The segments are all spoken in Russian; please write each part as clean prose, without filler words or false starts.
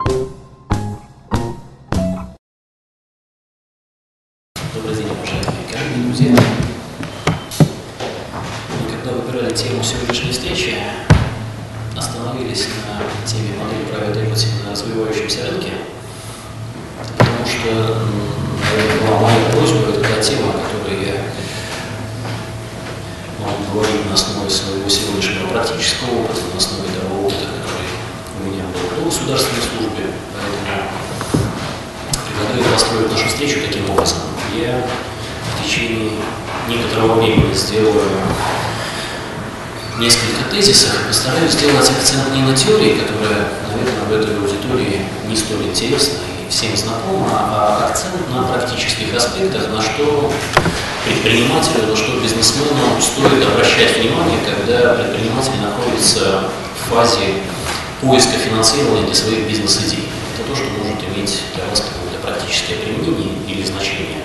Добрый день, уважаемые коллеги и друзья. Мы, когда выбирали тему сегодняшней встречи, остановились на теме модели private equity на развивающемся рынке, потому что, наверное, была моя просьба, это та тема, о которой я могу говорить на основе своего сегодняшнего практического опыта, на основе того опыта, который у меня был в государственной службе. Поэтому предлагаю построить нашу встречу таким образом. Я в течение некоторого времени сделаю несколько тезисов и постараюсь сделать акцент не на теории, которая, наверное, в этой аудитории не столь интересна и всем знакома, а акцент на практических аспектах, на что предпринимателю, на что бизнесмену стоит обращать внимание, когда предприниматель находится в фазе поиска финансирования для своих бизнес-идей. Это то, что может иметь для вас какое-то практическое применение или значение.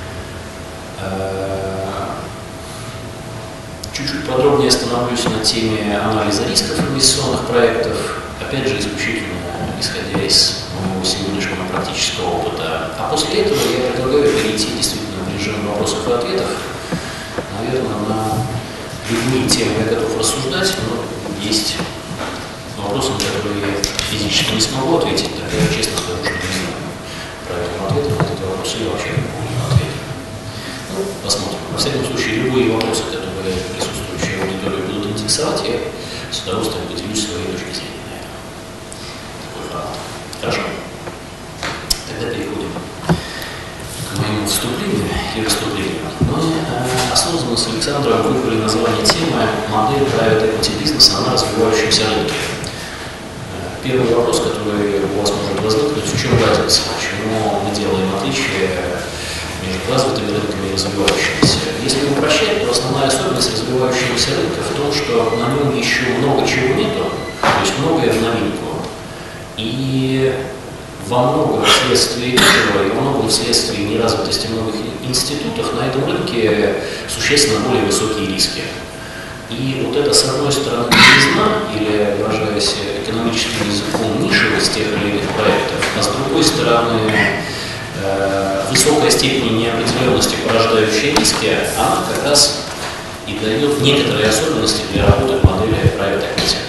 Чуть-чуть подробнее остановлюсь на теме анализа рисков инвестиционных проектов, опять же, исключительно исходя из моего сегодняшнего практического опыта. А после этого я предлагаю перейти действительно в режим вопросов и ответов. Наверное, на любые темы я готов рассуждать, но есть вопросы, на которые я физически не смогу ответить, тогда я честно скажу, что не знаю правильного ответа на этот вопрос или вообще какого-нибудь ответа. Ну, посмотрим. Во всяком случае, любые вопросы, которые присутствующие в аудитории будут интересовать, я с удовольствием поделюсь своей точкой зрения на это. Такой формат. Хорошо. Тогда переходим к моему вступлению и выступлению. Мы осознанно с Александром выбрали название темы «Модель private equity бизнеса на развивающемся рынке». Первый вопрос, который у вас может возникнуть, в чем разница, почему мы делаем отличие между развитыми рынками и развивающимися. Если упрощать, то основная особенность развивающегося рынка в том, что на нем еще много чего нету, то есть многое в новинку. И во многом вследствие этого, и во многом вследствие неразвитости многих институтов на этом рынке существенно более высокие риски. И вот это, с одной стороны, новизна, или, выражаясь экономическим языком, нишевость тех или иных проектов, а с другой стороны, высокая степень неопределенности, порождающая риски, она как раз и дает некоторые особенности для работы в модели private equity.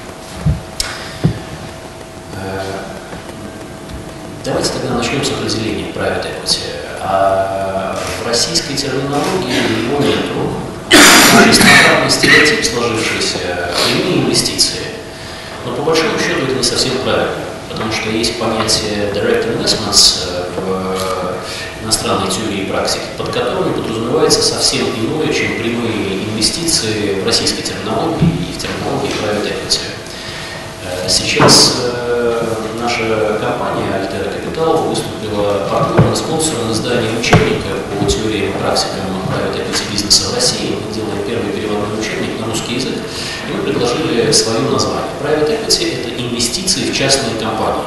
Давайте тогда начнем с определения private equity. В российской терминологии его нету. Есть стандартный стереотип, сложившийся, прямые инвестиции. Но по большому счету это не совсем правильно, потому что есть понятие direct investments в иностранной теории и практике, под которыми подразумевается совсем иное, чем прямые инвестиции в российской терминологии и в терминологии private equity. Сейчас наша компания Altera Capital выступила партнером и спонсором издания учебника по теориям и практикам private equity бизнеса в России. Мы делаем первый переводной учебник на русский язык, и мы предложили свое название. Private equity – это инвестиции в частные компании.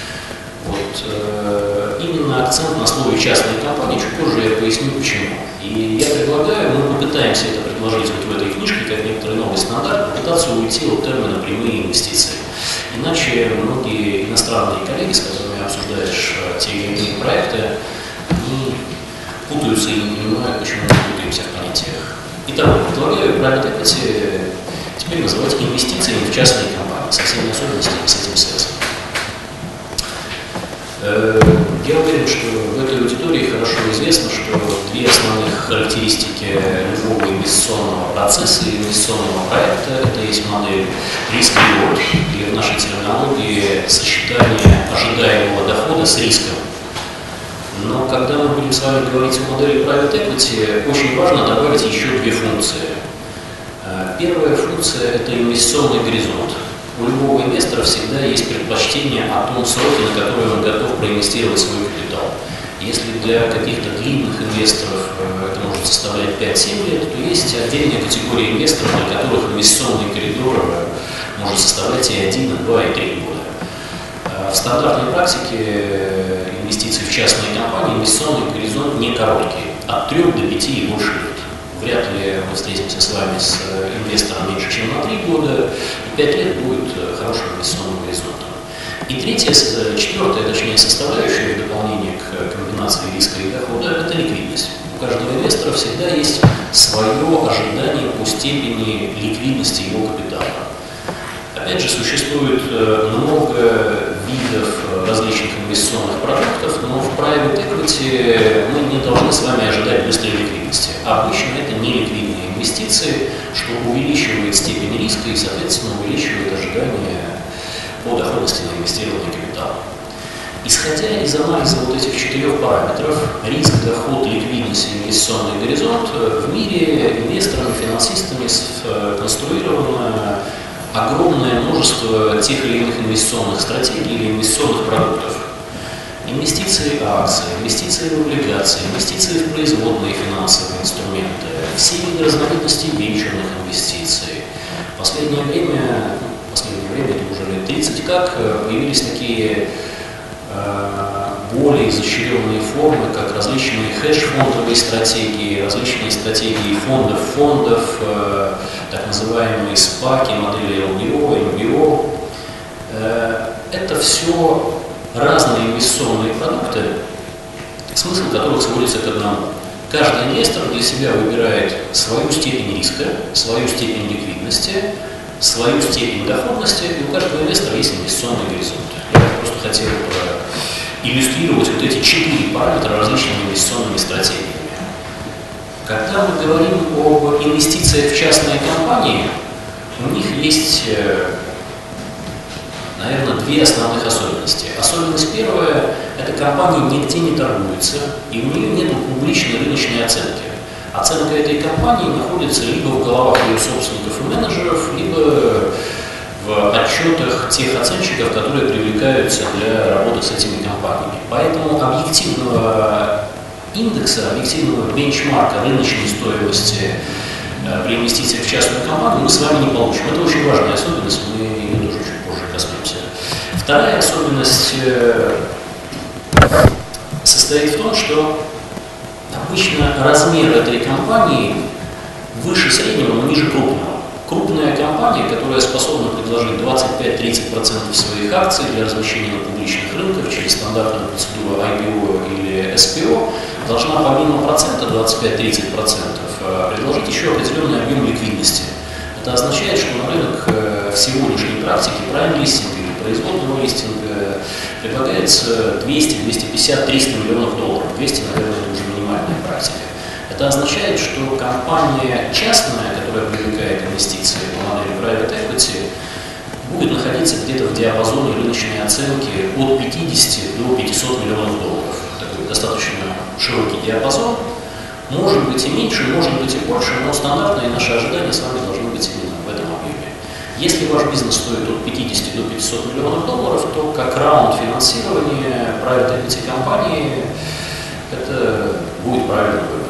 Вот, именно акцент на слове «частные компании», чуть позже я поясню почему. И я предлагаю, мы попытаемся это предложить вот в этой книжке, как некоторый новый стандарт, попытаться уйти от термина «прямые инвестиции». Иначе многие иностранные коллеги, с которыми обсуждаешь те или иные проекты, они путаются и не понимают, почему мы путаемся в понятиях. Итак, предлагаю private equity теперь называть инвестициями в частные компании, со всеми особенностями с этим связанными. Я уверен, что в этой аудитории хорошо известно, что две основных характеристики любого инвестиционного процесса и инвестиционного проекта – это есть модель риск-рeward, или в нашей терминологии сочетание ожидаемого дохода с риском. Но когда мы будем с вами говорить о модели private equity, очень важно добавить еще две функции. Первая функция – это инвестиционный горизонт. У любого инвестора всегда есть предпочтение о том сроке, на который он готов проинвестировать свой капитал. Если для каких-то длинных инвесторов это может составлять 5-7 лет, то есть отдельная категория инвесторов, для которых инвестиционный коридор может составлять и 1, и 2, и 3 года. В стандартной практике инвестиций в частные компании инвестиционный горизонт не короткий, от 3 до 5 и больше лет. Вряд ли мы встретимся с вами с инвестором меньше, чем на 3 года, и 5 лет будет хорошим инвестиционным горизонтом. И четвертая, точнее, составляющая в дополнение к комбинации риска и дохода – это ликвидность. У каждого инвестора всегда есть свое ожидание по степени ликвидности его капитала. Опять же, существует много видов различных инвестиционных продуктов, но в private equity мы не должны с вами ожидать быстрой ликвидности. Обычно это неликвидные инвестиции, что увеличивает степень риска и, соответственно, увеличивает ожидания по доходности на инвестированный капитал. Исходя из анализа вот этих 4 параметров – риск, доход, ликвидность и инвестиционный горизонт – в мире инвесторами, финансистами конструировано огромное множество тех или иных инвестиционных стратегий или инвестиционных продуктов. Инвестиции в акции, инвестиции в облигации, инвестиции в производные финансовые инструменты, все виды разновидностей венчурных инвестиций. В последнее время, это уже лет 30 как, появились такие более изощренные формы, как различные хедж-фондовые стратегии, различные стратегии фондов, так называемые СПАКи, модели LBO, MBO. Это все разные инвестиционные продукты, смысл которых сводится к одному. Каждый инвестор для себя выбирает свою степень риска, свою степень ликвидности, свою степень доходности, и у каждого инвестора есть инвестиционный горизонт. Я просто хотел иллюстрировать вот эти 4 параметра различными инвестиционными стратегиями. Когда мы говорим об инвестициях в частные компании, у них есть, наверное, 2 основных особенности. Особенность первая – это компания нигде не торгуется, и у нее нет публичной рыночной оценки. Оценка этой компании находится либо в головах ее собственников и менеджеров, либо в отчетах тех оценщиков, которые привлекаются для работы с этими компаниями. Поэтому объективного индекса, объективного бенчмарка рыночной стоимости при инвестициях в частную компанию мы с вами не получим. Это очень важная особенность, мы ее тоже чуть позже коснемся. Вторая особенность состоит в том, что обычно размер этой компании выше среднего, но ниже крупного. Крупная компания, которая способна предложить 25-30% своих акций для размещения на публичных рынках через стандартную процедуру IPO или SPO, должна помимо процента 25-30% предложить еще определенный объем ликвидности. Это означает, что на рынок в сегодняшней практике прайм-листинга или производного листинга предлагается 200, 250, 300 миллионов долларов. 200, наверное, это уже минимальная практика. Это означает, что компания частная, которая привлекает инвестиции по модели Private Equity, будет находиться где-то в диапазоне рыночной оценки от 50 до 500 миллионов долларов. Такой достаточно широкий диапазон. Может быть и меньше, может быть и больше, но стандартные наши ожидания с вами должны быть именно в этом объеме. Если ваш бизнес стоит от 50 до 500 миллионов долларов, то как раунд финансирования Private Equity компании это будет правильным выбором.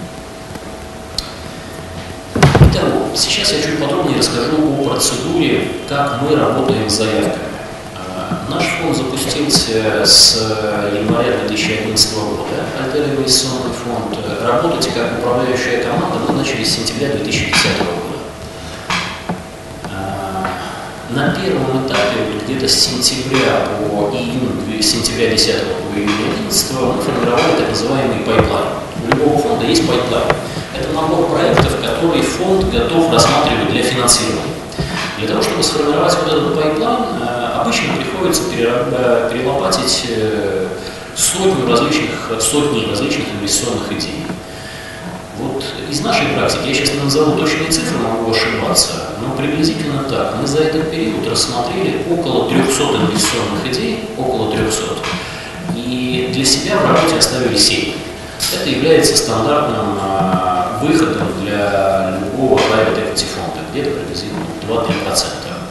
Итак, сейчас я чуть подробнее расскажу о процедуре, как мы работаем с заявками. Наш фонд запустился с января 2011 года, Альтера инвестиционный фонд. Работать как управляющая команда мы начали с сентября 2010 года. На первом этапе, где-то с сентября по сентября 10 по июнь 11 мы формировали так называемый пайплайн. У любого фонда есть пайплайн. Это набор проектов, которые фонд готов рассматривать для финансирования. Для того, чтобы сформировать вот этот пайплайн, обычно приходится перелопатить сотни различных инвестиционных идей. Вот из нашей практики, я сейчас не назову точные цифры, могу ошибаться, но приблизительно так. Мы за этот период рассмотрели около 300 инвестиционных идей, около 300, и для себя в работе оставили 7. Это является стандартным выходом для любого private equity фонда, где-то приблизительно 2-3%.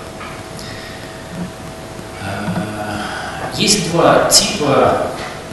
Есть 2 типа,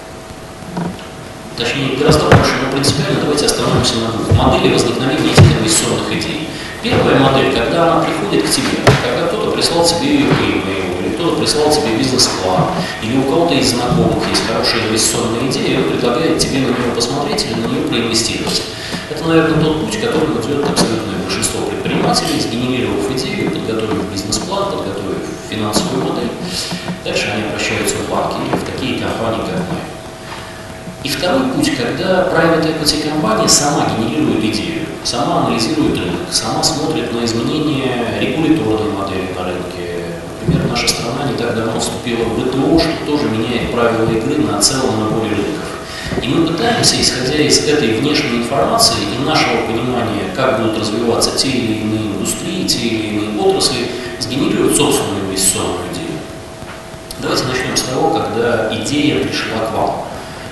точнее гораздо больше, но принципиально давайте остановимся на 2 модели возникновения этих инвестиционных идей. Первая модель, когда она приходит к тебе, когда кто-то прислал тебе email, или кто-то прислал тебе бизнес-план, или у кого-то из знакомых есть хорошая инвестиционная идея, он предлагает тебе на нее посмотреть или на нее проинвестировать. Это, наверное, тот путь, которым идет абсолютное большинство предпринимателей, сгенерировав идею, подготовив бизнес-план, подготовив финансовую модель. Дальше они обращаются в банки или в такие компании, как мы. И второй путь, когда private equity компания сама генерирует идею, сама анализирует рынок, сама смотрит на изменения регуляторной модели на рынке. Например, наша страна не так давно вступила в ВТО, что тоже меняет правила игры на целом наборе рынков. И мы пытаемся, исходя из этой внешней информации и нашего понимания, как будут развиваться те или иные индустрии, те или иные отрасли, сгенерировать собственную инвестиционную идею. Давайте начнем с того, когда идея пришла к вам.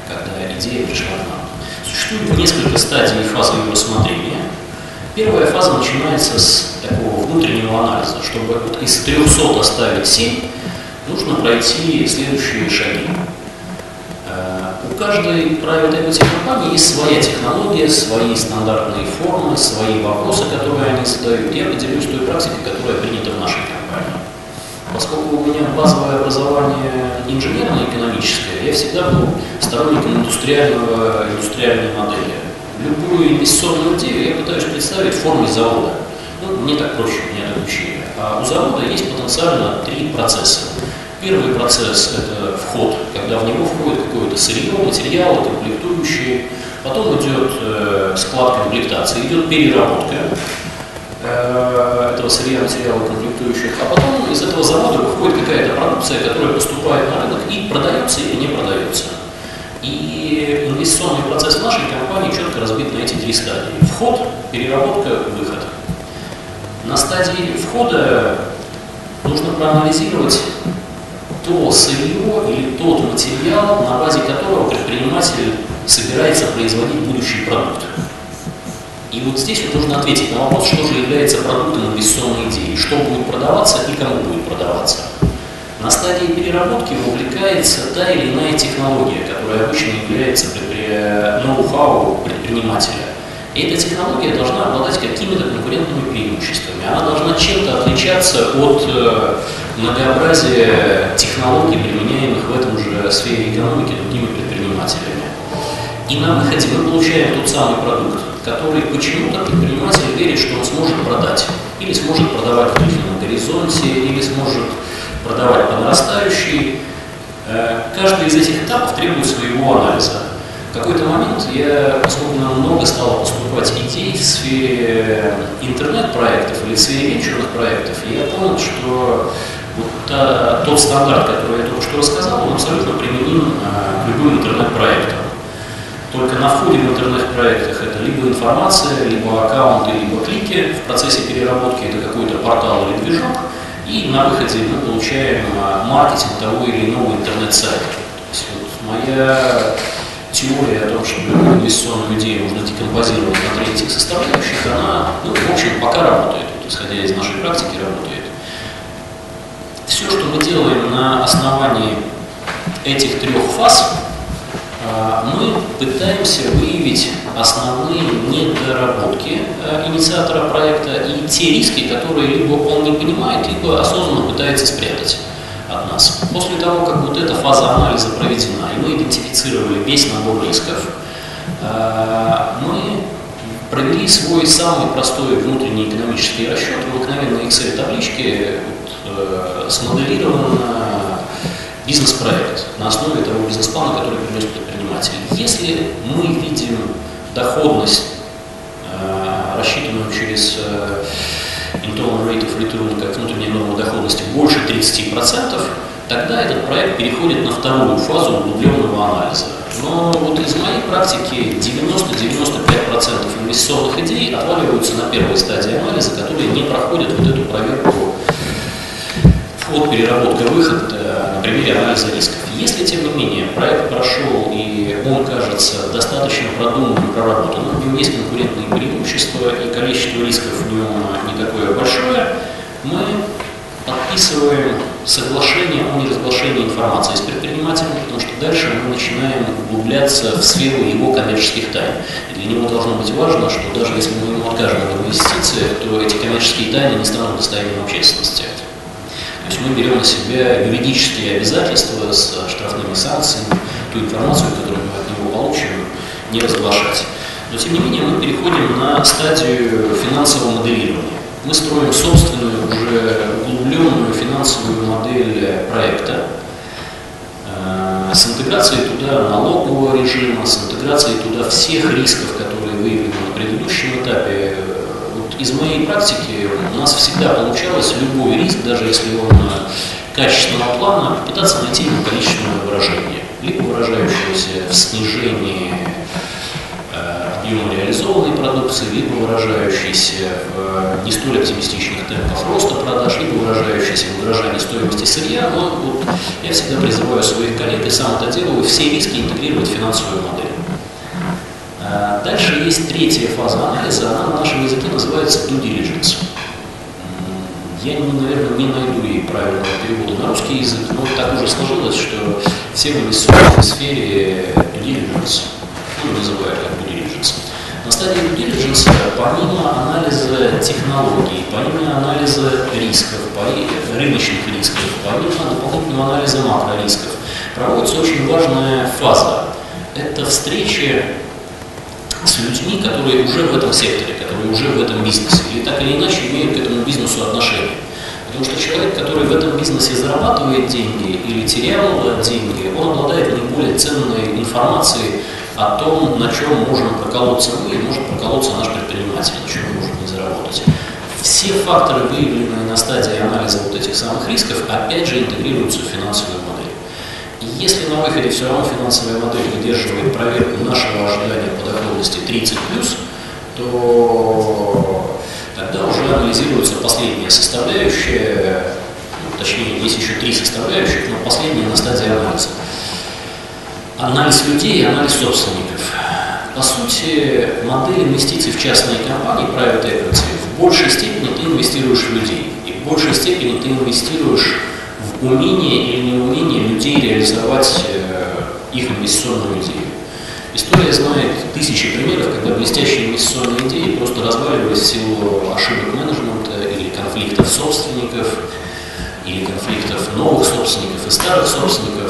Существует несколько стадий и фаз ее рассмотрения. Первая фаза начинается с такого внутреннего анализа. Чтобы из 300 оставить 7, нужно пройти следующие шаги. У каждой private equity компании есть своя технология, свои стандартные формы, свои вопросы, которые они задают. Я поделюсь той практикой, которая принята в нашей компании. Поскольку у меня базовое образование инженерно-экономическое, я всегда был сторонником индустриальной модели. Любую инвестиционную идею я пытаюсь представить в форме завода. Мне так проще, меня так учили. А у завода есть потенциально 3 процесса. Первый процесс – это вход, когда в него входит какое-то сырье, материалы, комплектующие. Потом идет склад комплектации, идет переработка этого сырья, материала, комплектующих, а потом из этого завода выходит какая-то продукция, которая поступает на рынок и продается или не продается. И инвестиционный процесс нашей компании четко разбит на эти 3 стадии. Вход, переработка, выход. На стадии входа нужно проанализировать то сырье или тот материал, на базе которого предприниматель собирается производить будущий продукт. И вот здесь вот нужно ответить на вопрос, что же является продуктом инвестиционной идеи, что будет продаваться и кому будет продаваться. На стадии переработки вовлекается та или иная технология, которая обычно является ноу-хау предпринимателя. И эта технология должна обладать какими-то конкурентными преимуществами. Она должна чем-то отличаться от многообразия технологий, применяемых в этом же сфере экономики другими предпринимателями. И на выходе мы получаем тот самый продукт, который почему-то предприниматель верит, что он сможет продать. Или сможет продавать в длительном горизонте, или сможет продавать по нарастающей. Каждый из этих этапов требует своего анализа. В какой-то момент я, поскольку много стало поступать идей в сфере интернет-проектов или в сфере венчурных проектов, я понял, что вот тот стандарт, который я только что рассказал, он абсолютно применим к любым интернет-проектам. Только на входе в интернет-проектах это либо информация, либо аккаунты, либо клики. В процессе переработки это какой-то портал или движок. И на выходе мы получаем маркетинг того или иного интернет-сайта. То есть вот моя теория о том, что инвестиционную идею можно декомпозировать на 3 этих составляющих, она, в общем, пока работает. Вот, исходя из нашей практики, работает. Все, что мы делаем на основании этих 3 фаз, мы пытаемся выявить основные недоработки инициатора проекта и те риски, которые либо он не понимает, либо осознанно пытается спрятать от нас. После того, как вот эта фаза анализа проведена, и мы идентифицировали весь набор рисков, мы провели свой самый простой внутренний экономический расчет в обыкновенной Excel-табличке, смоделирован бизнес-проект на основе того бизнес-плана, который принес предприниматель. Если мы видим доходность, рассчитанную через internal rate of return, как внутренняя норма доходности, больше 30%, тогда этот проект переходит на вторую фазу углубленного анализа. Но вот из моей практики 90-95% инвестиционных идей отваливаются на первой стадии анализа, которые не проходят вот эту проверку вход, переработка, выход на примере анализа рисков. Если, тем не менее, проект прошел и он кажется достаточно продуманным, проработанным, в нем есть конкурентные преимущества и количество рисков в нем не такое большое, мы подписываем соглашение о неразглашении информации с предпринимателем, потому что дальше мы начинаем углубляться в сферу его коммерческих тайн. И для него должно быть важно, что даже если мы ему откажем в инвестициях, то эти коммерческие тайны не станут достоянием общественности. То То есть мы берем на себя юридические обязательства с штрафными санкциями, ту информацию, которую мы от него получим, не разглашать. Но тем не менее мы переходим на стадию финансового моделирования. Мы строим собственную, уже углубленную финансовую модель проекта с интеграцией туда налогового режима, с интеграцией туда всех рисков, которые выявлены на предыдущем этапе. Вот из моей практики у нас всегда получалось любой риск, даже если он качественного плана, пытаться найти ему количественное выражение, либо выражающееся в снижении объема реализованной продукции, либо выражающийся в не столь оптимистичных темпах роста продаж, либо выражающийся в удорожании стоимости сырья. Но вот я всегда призываю своих коллег, и сам это делаю, все риски интегрировать в финансовую модель. Дальше есть третья фаза анализа, она на нашем языке называется due diligence. Я, наверное, не найду ей правильного перевода на русский язык, но так уже сложилось, что все в инвестиционной сфере due diligence называют как due diligence. На стадии due diligence, помимо анализа технологий, помимо анализа рисков, рыночных рисков, помимо дополнительного анализа макрорисков, проводится очень важная фаза. Это встречи с людьми, которые уже в этом секторе, которые уже в этом бизнесе, или так или иначе имеют к этому бизнесу отношение. Потому что человек, который в этом бизнесе зарабатывает деньги или терял деньги, он обладает наиболее ценной информацией о том, на чем можем проколоться мы и может проколоться наш предприниматель, на чем мы можем не заработать. Все факторы, выявленные на стадии анализа вот этих самых рисков, опять же интегрируются в финансовую модель. И если на выходе все равно финансовая модель выдерживает проверку нашего ожидания по доходности 30+, то тогда уже анализируется последняя составляющая, точнее, есть еще 3 составляющих, но последняя на стадии анализа. Анализ людей и анализ собственников. По сути, модель инвестиций в частные компании, private equity, в большей степени ты инвестируешь в людей, и в большей степени ты инвестируешь в умение или неумение людей реализовать их инвестиционную идею. История знает тысячи примеров, когда блестящие инвестиционные идеи просто разваливались в силу ошибок менеджмента или конфликтов собственников, или конфликтов новых собственников и старых собственников.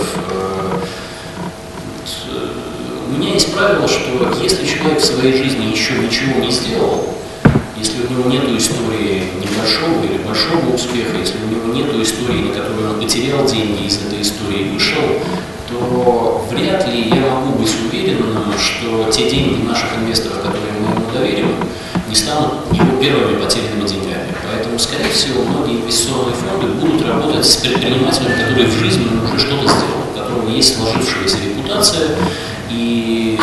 У меня есть правило, что если человек в своей жизни еще ничего не сделал, если у него нет истории небольшого или большого успеха, если у него нет истории, на которую он потерял деньги и из этой истории вышел, то вряд ли я могу быть уверенным, что те деньги наших инвесторов, которые мы ему доверим, не станут его первыми потерянными деньгами. Поэтому, скорее всего, многие инвестиционные фонды будут работать с предпринимателем, который в жизни уже что-то сделал, у которого есть сложившаяся репутация и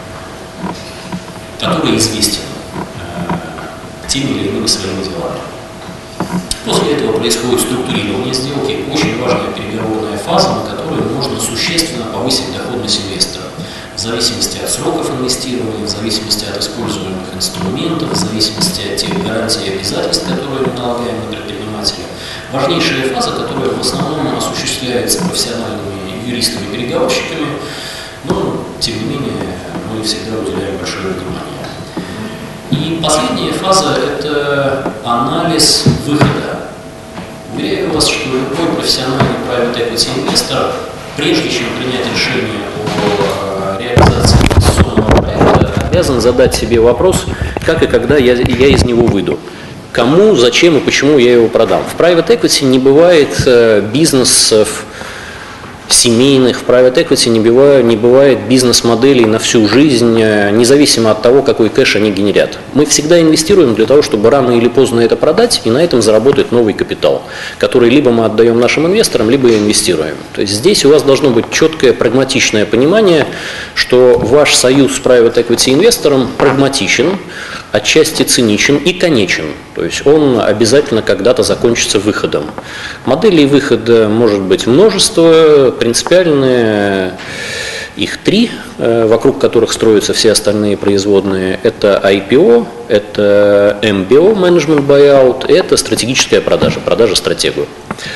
который известен теми или иными своими делами. После этого происходит структурирование сделки, очень важная переговорная фаза, на которой можно существенно повысить доходность инвестора. В зависимости от сроков инвестирования, в зависимости от используемых инструментов, в зависимости от тех гарантий и обязательств, которые мы налагаем на предпринимателя. Важнейшая фаза, которая в основном осуществляется профессиональными юристами-переговорщиками, но, тем не менее, мы всегда уделяем большое внимание. И последняя фаза – это анализ выхода. Уверяю вас, что любой профессиональный private equity инвестор, прежде чем принять решение о реализации инвестиционного проекта, обязан задать себе вопрос, как и когда я из него выйду. Кому, зачем и почему я его продам. В private equity не бывает бизнесов семейных, в private equity не бывает бизнес-моделей на всю жизнь, независимо от того, какой кэш они генерят. Мы всегда инвестируем для того, чтобы рано или поздно это продать и на этом заработать новый капитал, который либо мы отдаем нашим инвесторам, либо инвестируем. То есть здесь у вас должно быть четкое прагматичное понимание, что ваш союз с private equity инвестором прагматичен, отчасти циничен и конечен. То есть он обязательно когда-то закончится выходом. Моделей выхода может быть множество, принципиальные их 3, вокруг которых строятся все остальные производные. Это IPO, это MBO, Management Buyout, и это стратегическая продажа, продажа стратегию.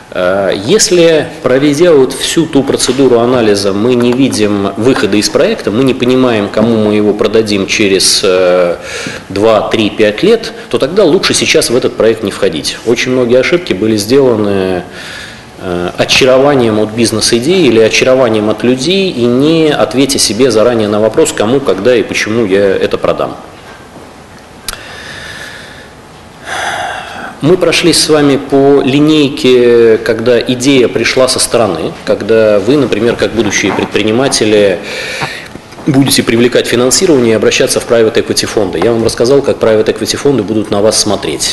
Если, проведя вот всю ту процедуру анализа, мы не видим выхода из проекта, мы не понимаем, кому мы его продадим через 2, 3, 5 лет, то тогда лучше сейчас в этот проект не входить. Очень многие ошибки были сделаны очарованием от бизнес-идеи или очарованием от людей и не ответя себе заранее на вопрос, кому, когда и почему я это продам. Мы прошлись с вами по линейке, когда идея пришла со стороны, когда вы, например, как будущие предприниматели, будете привлекать финансирование и обращаться в private equity фонды. Я вам рассказал, как private equity фонды будут на вас смотреть.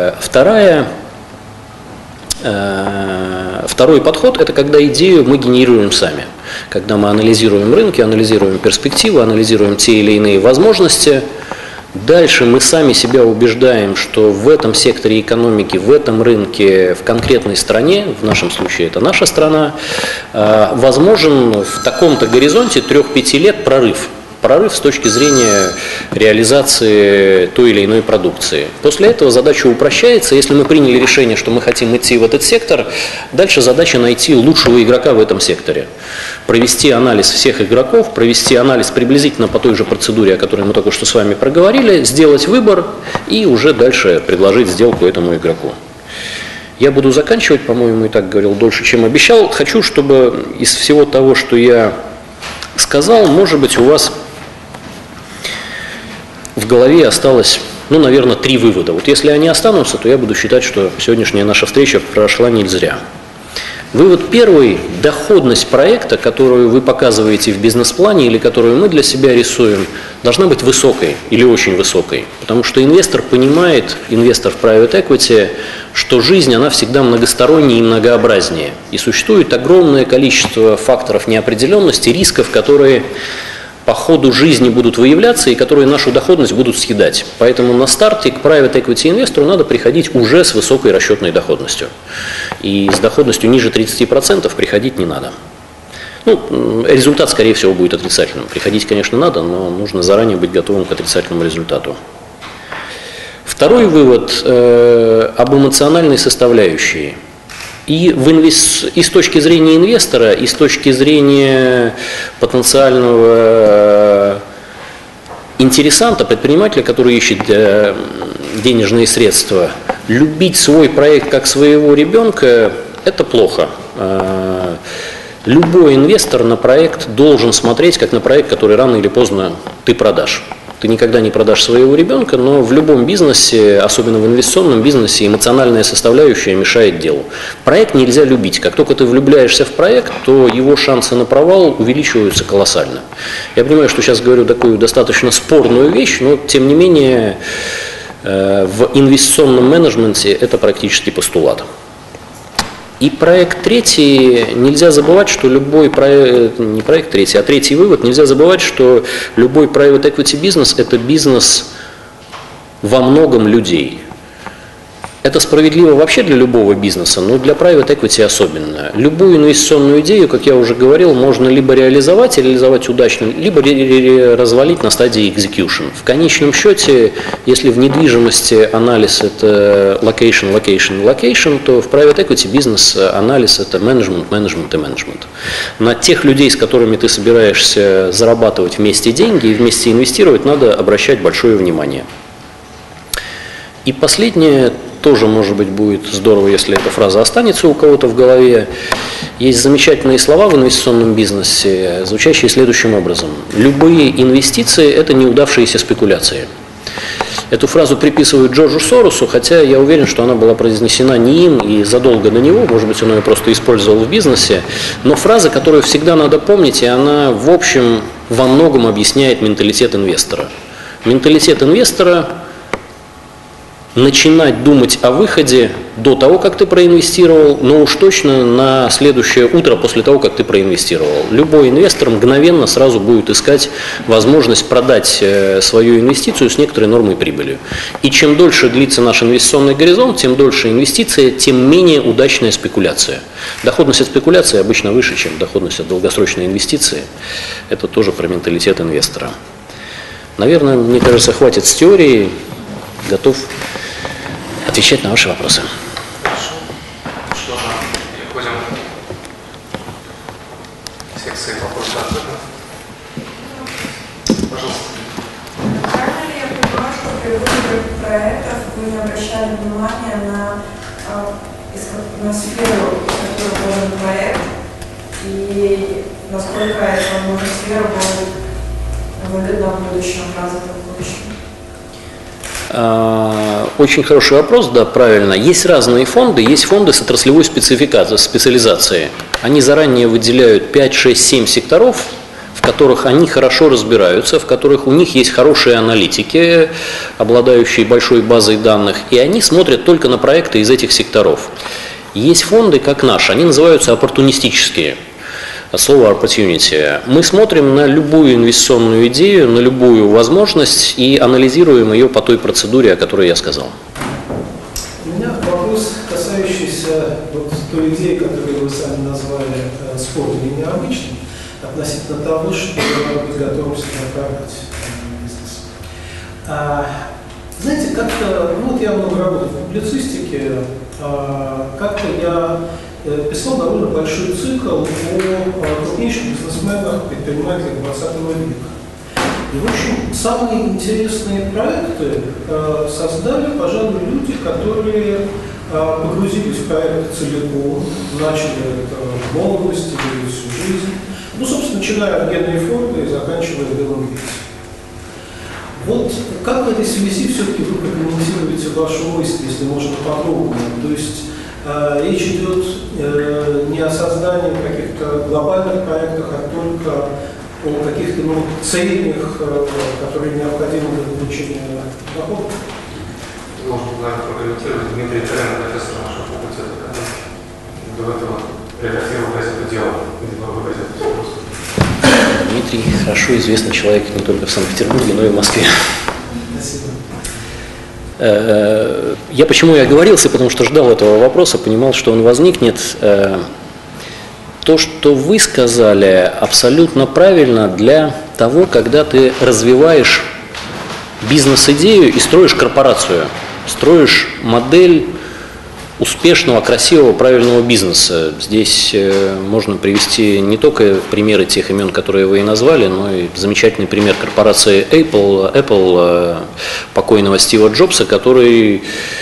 Второй подход – это когда идею мы генерируем сами. Когда мы анализируем рынки, анализируем перспективы, анализируем те или иные возможности. Дальше мы сами себя убеждаем, что в этом секторе экономики, в этом рынке, в конкретной стране, в нашем случае это наша страна, возможен в таком-то горизонте 3-5 лет прорыв. Прорыв с точки зрения реализации той или иной продукции. После этого задача упрощается. Если мы приняли решение, что мы хотим идти в этот сектор, дальше задача найти лучшего игрока в этом секторе. Провести анализ всех игроков, провести анализ приблизительно по той же процедуре, о которой мы только что с вами проговорили, сделать выбор и уже дальше предложить сделку этому игроку. Я буду заканчивать, по-моему, и так говорил дольше, чем обещал. Хочу, чтобы из всего того, что я сказал, может быть, у вас в голове осталось, наверное, 3 вывода. Вот если они останутся, то я буду считать, что сегодняшняя наша встреча прошла не зря. Вывод первый – доходность проекта, которую вы показываете в бизнес-плане или которую мы для себя рисуем, должна быть высокой или очень высокой. Потому что инвестор понимает, инвестор в private equity, что жизнь, она всегда многостороннее и многообразнее. И существует огромное количество факторов неопределенности, рисков, которые по ходу жизни будут выявляться и которые нашу доходность будут съедать. Поэтому на старте к private equity инвестору надо приходить уже с высокой расчетной доходностью. И с доходностью ниже 30% приходить не надо. Результат, скорее всего, будет отрицательным. Приходить, конечно, надо, но нужно заранее быть готовым к отрицательному результату. Второй вывод об эмоциональной составляющей. И с точки зрения инвестора, и с точки зрения потенциального интересанта, предпринимателя, который ищет денежные средства, любить свой проект как своего ребенка – это плохо. Любой инвестор на проект должен смотреть как на проект, который рано или поздно ты продашь. Ты никогда не продашь своего ребенка, но в любом бизнесе, особенно в инвестиционном бизнесе, эмоциональная составляющая мешает делу. Проект нельзя любить. Как только ты влюбляешься в проект, то его шансы на провал увеличиваются колоссально. Я понимаю, что сейчас говорю такую достаточно спорную вещь, но тем не менее в инвестиционном менеджменте это практически постулат. И проект третий, нельзя забывать, что любой проект, не проект третий, а третий вывод, нельзя забывать, что любой private equity бизнес – это бизнес во многом людей. Это справедливо вообще для любого бизнеса, но для private equity особенно. Любую инвестиционную идею, как я уже говорил, можно либо реализовать удачно, либо развалить на стадии execution. В конечном счете, если в недвижимости анализ – это location, то в private equity бизнес анализ – это management. На тех людей, с которыми ты собираешься зарабатывать вместе деньги и вместе инвестировать, надо обращать большое внимание. И последнее, тоже, может быть, будет здорово, если эта фраза останется у кого-то в голове. Есть замечательные слова в инвестиционном бизнесе, звучащие следующим образом. Любые инвестиции – это неудавшиеся спекуляции. Эту фразу приписывают Джорджу Соросу, хотя я уверен, что она была произнесена не им и задолго до него, может быть, он ее просто использовал в бизнесе, но фраза, которую всегда надо помнить, и она, в общем, во многом объясняет менталитет инвестора. Менталитет инвестора – начинать думать о выходе до того, как ты проинвестировал, но уж точно на следующее утро после того, как ты проинвестировал. Любой инвестор мгновенно сразу будет искать возможность продать свою инвестицию с некоторой нормой прибыли. И чем дольше длится наш инвестиционный горизонт, тем дольше инвестиция, тем менее удачная спекуляция. Доходность от спекуляции обычно выше, чем доходность от долгосрочной инвестиции. Это тоже про менталитет инвестора. Наверное, мне кажется, хватит с теорией. Готов отвечать на ваши вопросы. Хорошо. Что же, секции вопроса. Пожалуйста. Правильно ли я понимаю, что при выборе проектов вы не обращали внимания на сферу, в которой вложен проект, и насколько эта возможная сфера будет выгодна в будущем, развита в будущем? Очень хороший вопрос, да, правильно. Есть разные фонды, есть фонды с отраслевой специализацией. Они заранее выделяют 5, 6, 7 секторов, в которых они хорошо разбираются, в которых у них есть хорошие аналитики, обладающие большой базой данных, и они смотрят только на проекты из этих секторов. Есть фонды, как наш, они называются оппортунистические. Слово opportunity. Мы смотрим на любую инвестиционную идею, на любую возможность и анализируем ее по той процедуре, о которой я сказал. У меня вопрос, касающийся вот той идеи, которую вы сами назвали спорным и необычным, относительно того, что надо быть готовностью направить бизнес. Знаете, как-то, ну вот я много работаю в публицистике, как-то я писал довольно большой цикл о крупнейших бизнесменах, предпринимателях 20 века. И, в общем, самые интересные проекты создали, пожалуй, люди, которые погрузились в проект целиком, начали это в молодости, или всю жизнь. Ну, собственно, начиная от Генри Форда и заканчивая Биллом Гейтсом. Вот как в этой связи все-таки вы прокомментируете вашу мысль, если можно подробнее? То есть речь идет не о создании каких-то глобальных проектов, а только о каких-то цельных, которые необходимы для получения дохода. Можно, наверное, прокомментировать Дмитрий Тарян, профессор нашего факультета, который до этого редактировал газету «Дело», где много газет просто. Дмитрий хорошо известный человек не только в Санкт-Петербурге, но и в Москве. Спасибо. Я почему и оговорился, потому что ждал этого вопроса, понимал, что он возникнет. То, что вы сказали, абсолютно правильно для того, когда ты развиваешь бизнес-идею и строишь корпорацию, строишь модель успешного, красивого, правильного бизнеса. Здесь можно привести не только примеры тех имен, которые вы и назвали, но и замечательный пример корпорации Apple покойного Стива Джобса, который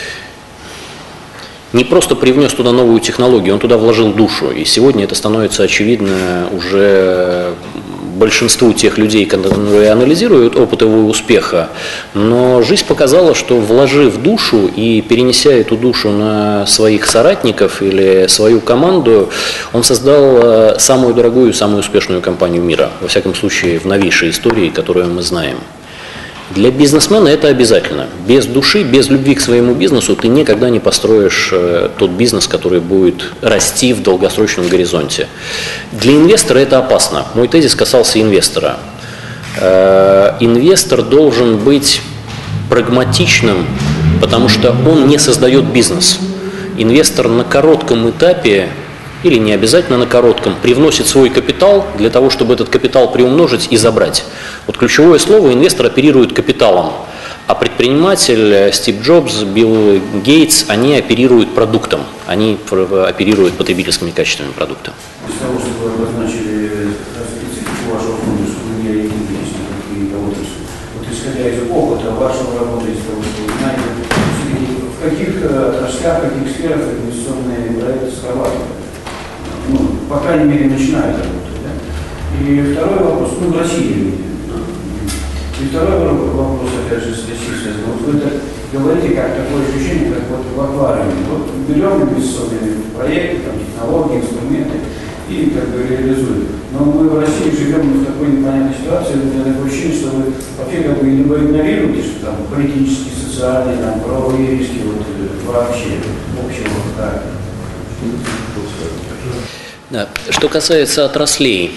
не просто привнес туда новую технологию, он туда вложил душу. И сегодня это становится очевидно уже большинству тех людей, которые анализируют опыт его успеха. Но жизнь показала, что вложив душу и перенеся эту душу на своих соратников или свою команду, он создал самую дорогую, самую успешную компанию мира. Во всяком случае, в новейшей истории, которую мы знаем. Для бизнесмена это обязательно. Без души, без любви к своему бизнесу ты никогда не построишь тот бизнес, который будет расти в долгосрочном горизонте. Для инвестора это опасно. Мой тезис касался инвестора. Инвестор должен быть прагматичным, потому что он не создает бизнес. Инвестор на коротком этапе, или не обязательно на коротком, привносит свой капитал для того, чтобы этот капитал приумножить и забрать. Вот ключевое слово: инвестор оперирует капиталом, а предприниматель Стив Джобс, Билл Гейтс, они оперируют продуктом, они оперируют потребительскими качествами продукта. Из того, что вы обозначили специфику вашего фонда, что вы не ориентируетесь на какие-то отрасли, вот исходя из опыта вашего работы, из того, что вы знаете, в каких отраслях, в каких сферах инвестиционные проекты срабатывают? Ну, по крайней мере, начинают работать. Да? И второй вопрос, ну, в России. И второй вопрос, опять же, с Россией связан. Вот вы так говорите, как такое ощущение, как вот в аквариуме. Вот берем инвестиционные проекты, там, технологии, инструменты и как бы реализуем. Но мы в России живем в такой непонятной ситуации, у меня такое ощущение, что вы вообще как бы либо игнорируете, что там политические, социальные, там, правовые риски вот, вообще общего характера. Да. Что касается отраслей,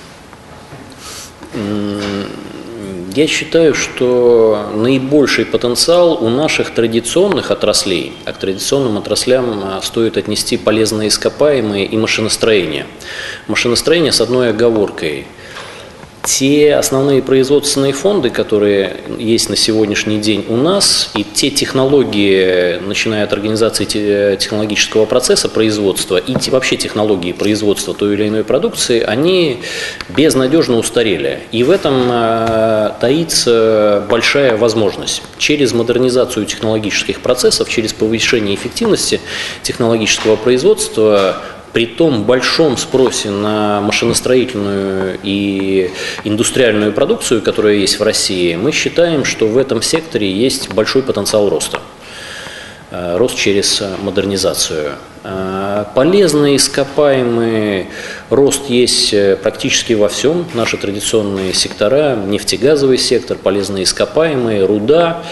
я считаю, что наибольший потенциал у наших традиционных отраслей, а к традиционным отраслям стоит отнести полезные ископаемые и машиностроение. Машиностроение с одной оговоркой. те основные производственные фонды, которые есть на сегодняшний день у нас, и те технологии, начиная от организации технологического процесса производства и вообще технологии производства той или иной продукции, они безнадежно устарели. И в этом таится большая возможность. Через модернизацию технологических процессов, через повышение эффективности технологического производства, при том большом спросе на машиностроительную и индустриальную продукцию, которая есть в России, мы считаем, что в этом секторе есть большой потенциал роста. Рост через модернизацию. Полезные ископаемые, рост есть практически во всем. Наши традиционные сектора, нефтегазовый сектор, полезные ископаемые, руда.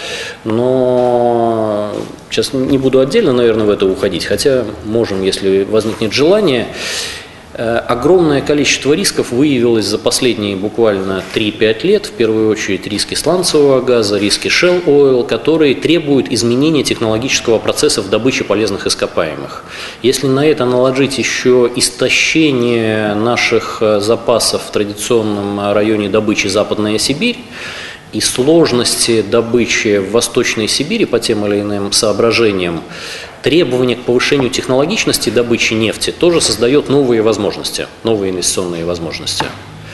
Но сейчас не буду отдельно, наверное, в это уходить, хотя можем, если возникнет желание. Огромное количество рисков выявилось за последние буквально 3-5 лет, в первую очередь риски сланцевого газа, риски Shell Oil, которые требуют изменения технологического процесса в добыче полезных ископаемых. Если на это наложить еще истощение наших запасов в традиционном районе добычи Западная Сибирь, и сложности добычи в Восточной Сибири по тем или иным соображениям, требование к повышению технологичности добычи нефти тоже создает новые возможности, новые инвестиционные возможности.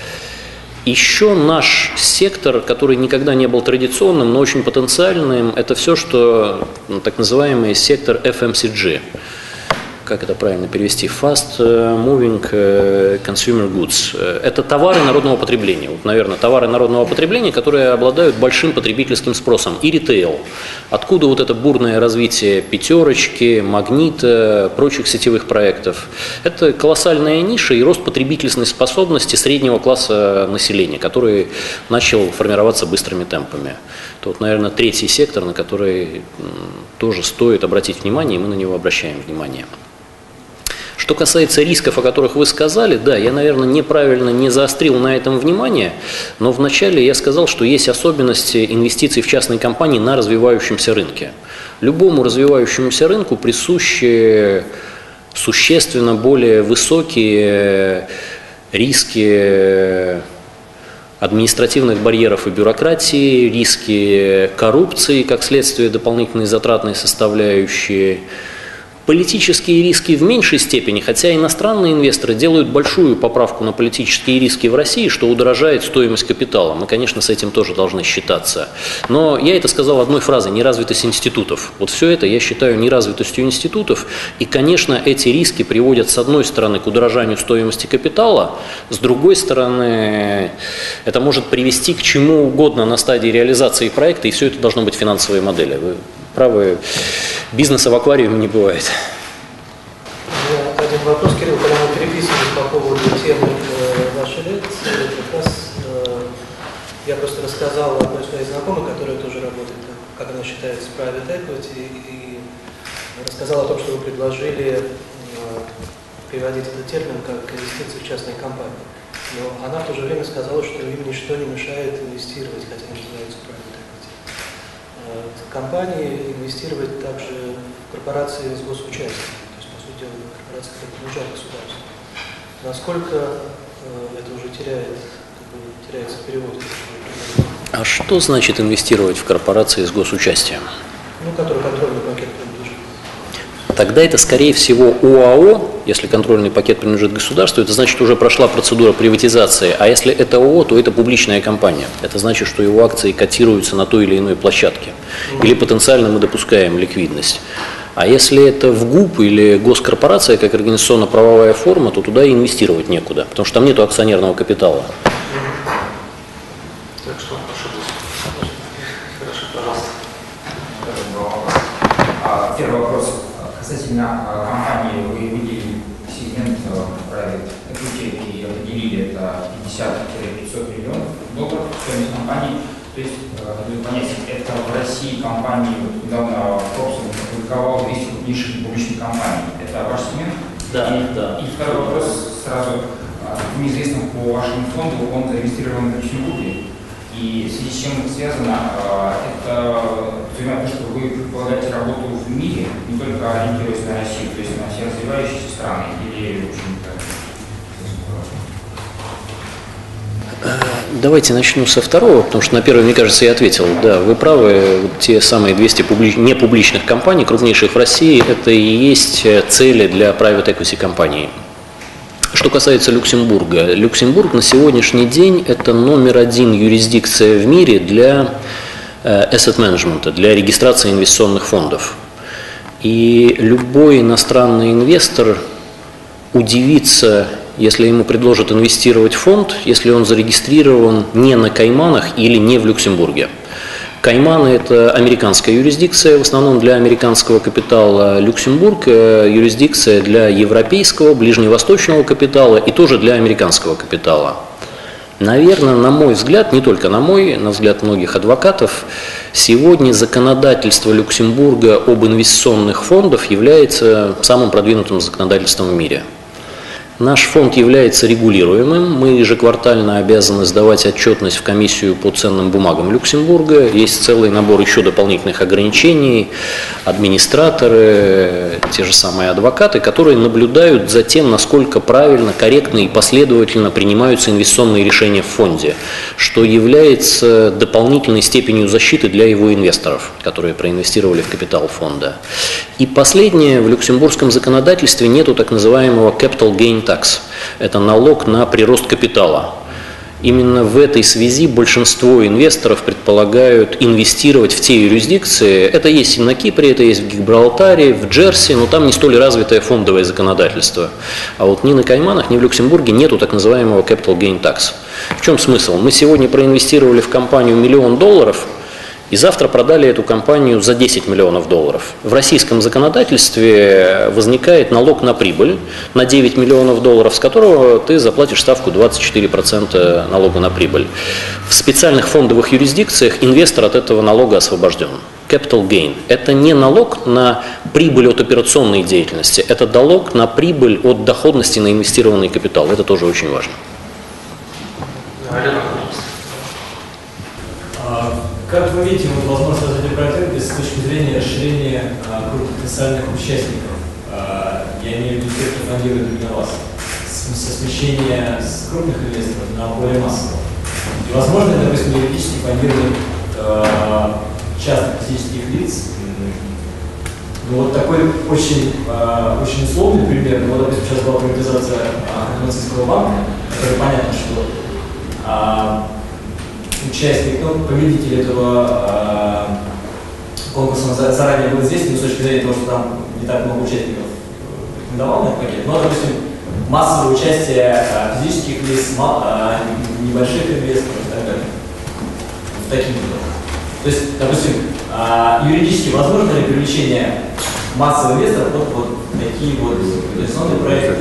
Еще наш сектор, который никогда не был традиционным, но очень потенциальным, это все, что так называемый сектор FMCG. Как это правильно перевести? Fast Moving Consumer Goods. Это товары народного потребления. Вот, наверное, товары народного потребления, которые обладают большим потребительским спросом. И ритейл. Откуда вот это бурное развитие Пятерочки, Магнита, прочих сетевых проектов? Это колоссальная ниша и рост потребительской способности среднего класса населения, который начал формироваться быстрыми темпами. Это, вот, наверное, третий сектор, на который тоже стоит обратить внимание, и мы на него обращаем внимание. Что касается рисков, о которых вы сказали, да, я, наверное, неправильно не заострил на этом внимание, но вначале я сказал, что есть особенности инвестиций в частные компании на развивающемся рынке. Любому развивающемуся рынку присущи существенно более высокие риски административных барьеров и бюрократии, риски коррупции, как следствие дополнительной затратной составляющей. Политические риски в меньшей степени, хотя иностранные инвесторы делают большую поправку на политические риски в России, что удорожает стоимость капитала. Мы, конечно, с этим тоже должны считаться. Но я это сказал одной фразой: неразвитость институтов. Вот все это я считаю неразвитостью институтов. И, конечно, эти риски приводят, с одной стороны, к удорожанию стоимости капитала, с другой стороны, это может привести к чему угодно на стадии реализации проекта, и все это должно быть финансовые модели. Вы правы, бизнеса в аквариуме не бывает. Один вопрос, Кирилл, когда мы переписывались по поводу темы вашей лекции, как раз я просто рассказал одной своей знакомой, которая тоже работает, как она считается, private equity, и рассказал о том, что вы предложили переводить этот термин как инвестиции в частные компании. Но она в то же время сказала, что им ничто не мешает инвестировать, хотя они называются private equity. Компании инвестировать также в корпорации с госучастием, то есть, по сути дела, корпорации, которые принадлежат государству. Насколько это уже теряется в переводе? А что значит инвестировать в корпорации с госучастием? Ну, который контрольный пакет принадлежит. Тогда это, скорее всего, ОАО, если контрольный пакет принадлежит государству, это значит, уже прошла процедура приватизации, а если это ООО, то это публичная компания. Это значит, что его акции котируются на той или иной площадке, или потенциально мы допускаем ликвидность. А если это ВГУП или госкорпорация, как организационно-правовая форма, то туда и инвестировать некуда, потому что там нет акционерного капитала. Так что, хорошо, пожалуйста. Первый вопрос. Касательно компании, вы выделили сегмент Private Equity и определили это 50-500 миллионов долларов стоимость компании. То есть, для понять, это в России компании, недавно Forbes опубликовал 200 крупнейших публичных компаний. Это ваш сегмент? Да, да. И второй вопрос сразу. Неизвестно по вашему фонду, он зарегистрирован в Люксембурге. И в связи с чем это связано, это то, что вы предполагаете работу в мире, не только ориентируясь на Россию, то есть на все развивающиеся страны, или, в общем-то, Давайте начну со второго, потому что на первый, мне кажется, я ответил. Да, вы правы, вот те самые 200 непубличных компаний, крупнейших в России, это и есть цели для private equity компаний. Что касается Люксембурга. Люксембург на сегодняшний день это №1 юрисдикция в мире для asset management, для регистрации инвестиционных фондов. И любой иностранный инвестор удивится, если ему предложат инвестировать в фонд, если он зарегистрирован не на Кайманах или не в Люксембурге. Кайманы – это американская юрисдикция, в основном для американского капитала. Люксембург – юрисдикция для европейского, ближневосточного капитала и тоже для американского капитала. Наверное, на мой взгляд, не только на мой, на взгляд многих адвокатов, сегодня законодательство Люксембурга об инвестиционных фондах является самым продвинутым законодательством в мире. Наш фонд является регулируемым, мы ежеквартально обязаны сдавать отчетность в комиссию по ценным бумагам Люксембурга. Есть целый набор еще дополнительных ограничений, администраторы, те же самые адвокаты, которые наблюдают за тем, насколько правильно, корректно и последовательно принимаются инвестиционные решения в фонде, что является дополнительной степенью защиты для его инвесторов, которые проинвестировали в капитал фонда. И последнее, в люксембургском законодательстве нету так называемого capital gain tax. Это налог на прирост капитала. Именно в этой связи большинство инвесторов предполагают инвестировать в те юрисдикции. Это есть и на Кипре, это есть в Гибралтаре, в Джерси, но там не столь развитое фондовое законодательство. А вот ни на Кайманах, ни в Люксембурге нету так называемого capital gain tax. В чем смысл? Мы сегодня проинвестировали в компанию $1 миллион, и завтра продали эту компанию за $10 миллионов. В российском законодательстве возникает налог на прибыль на $9 миллионов, с которого ты заплатишь ставку 24% налога на прибыль. В специальных фондовых юрисдикциях инвестор от этого налога освобожден. Capital gain – это не налог на прибыль от операционной деятельности, это налог на прибыль от доходности на инвестированный капитал. Это тоже очень важно. Как вы видите возможность развития проекта с точки зрения расширения круга потенциальных участников? Я имею в виду тех, кто фондирует именно вас. Со смещения с крупных инвесторов на более массовых. И возможно, допустим, юридически фондирование частных физических лиц. Ну, вот такой очень условный пример. Ну, вот, допустим, сейчас была приватизация Коммерческого банка, который понятно, что участник, победитель этого конкурса заранее был известен, но с точки зрения того, что там не так много участников рекомендовал на этот пакет. Но, допустим, массовое участие физических лиц, небольших инвесторов и так далее. В таких видах. То есть, допустим, юридически возможно ли привлечение массовых инвесторов вот такие вот инвестиционные проекты?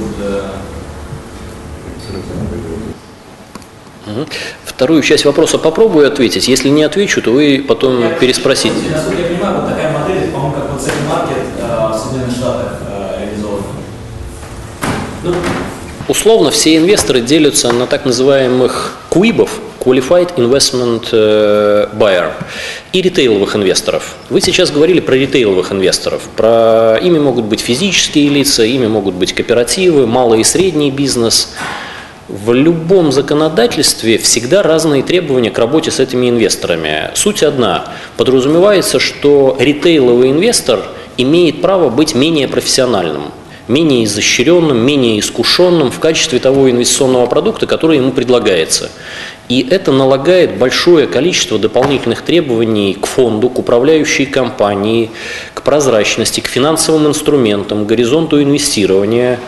Вторую часть вопроса попробую ответить. Если не отвечу, то вы потом переспросите. Насколько я понимаю, вот такая модель, по-моему, как вот Second Market в Соединенных Штатах реализована. Условно все инвесторы делятся на так называемых КУИБов, Qualified Investment Buyer, и ритейловых инвесторов. Вы сейчас говорили про ритейловых инвесторов. Ими могут быть физические лица, ими могут быть кооперативы, малый и средний бизнес. В любом законодательстве всегда разные требования к работе с этими инвесторами. Суть одна. Подразумевается, что ритейловый инвестор имеет право быть менее профессиональным, менее изощренным, менее искушенным в качестве того инвестиционного продукта, который ему предлагается. И это налагает большое количество дополнительных требований к фонду, к управляющей компании, к прозрачности, к финансовым инструментам, к горизонту инвестирования.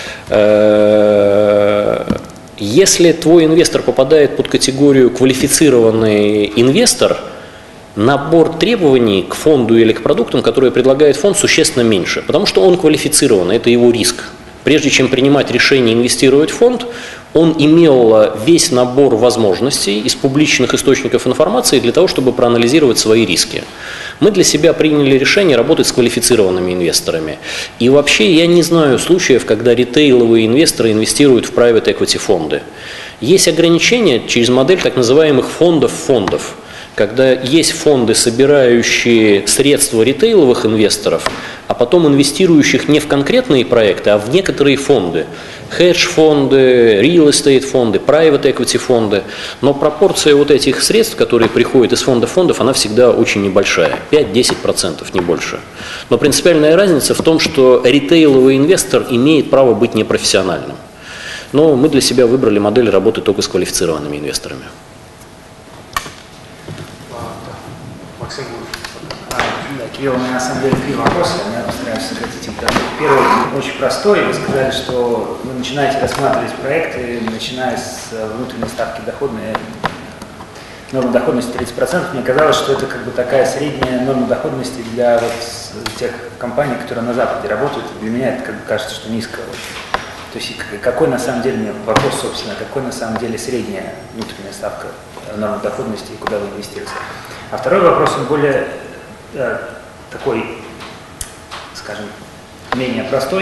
Если твой инвестор попадает под категорию квалифицированный инвестор, набор требований к фонду или к продуктам, которые предлагает фонд, существенно меньше, потому что он квалифицирован, это его риск. Прежде чем принимать решение инвестировать в фонд, он имел весь набор возможностей из публичных источников информации для того, чтобы проанализировать свои риски. Мы для себя приняли решение работать с квалифицированными инвесторами. И вообще я не знаю случаев, когда ритейловые инвесторы инвестируют в private equity фонды. Есть ограничения через модель так называемых фондов, когда есть фонды, собирающие средства ритейловых инвесторов, а потом инвестирующих не в конкретные проекты, а в некоторые фонды. хедж-фонды, real estate фонды, private equity фонды, но пропорция вот этих средств, которые приходят из фондов, она всегда очень небольшая, 5-10%, не больше. Но принципиальная разница в том, что ритейловый инвестор имеет право быть непрофессиональным. Но мы для себя выбрали модель работы только с квалифицированными инвесторами. Максим Кирилл, у меня на самом деле 3 вопроса, я постараюсь сократить их. Первый очень простой. Вы сказали, что вы начинаете рассматривать проекты, начиная с внутренней ставки доходной, норма доходности 30%. Мне казалось, что это как бы такая средняя норма доходности для вот тех компаний, которые на Западе работают. Для меня это как бы кажется, что низкая очень. То есть какой на самом деле, мне вопрос, собственно, какой на самом деле средняя внутренняя ставка нормы доходности и куда вы инвестируете? А второй вопрос, он более такой, скажем, менее простой.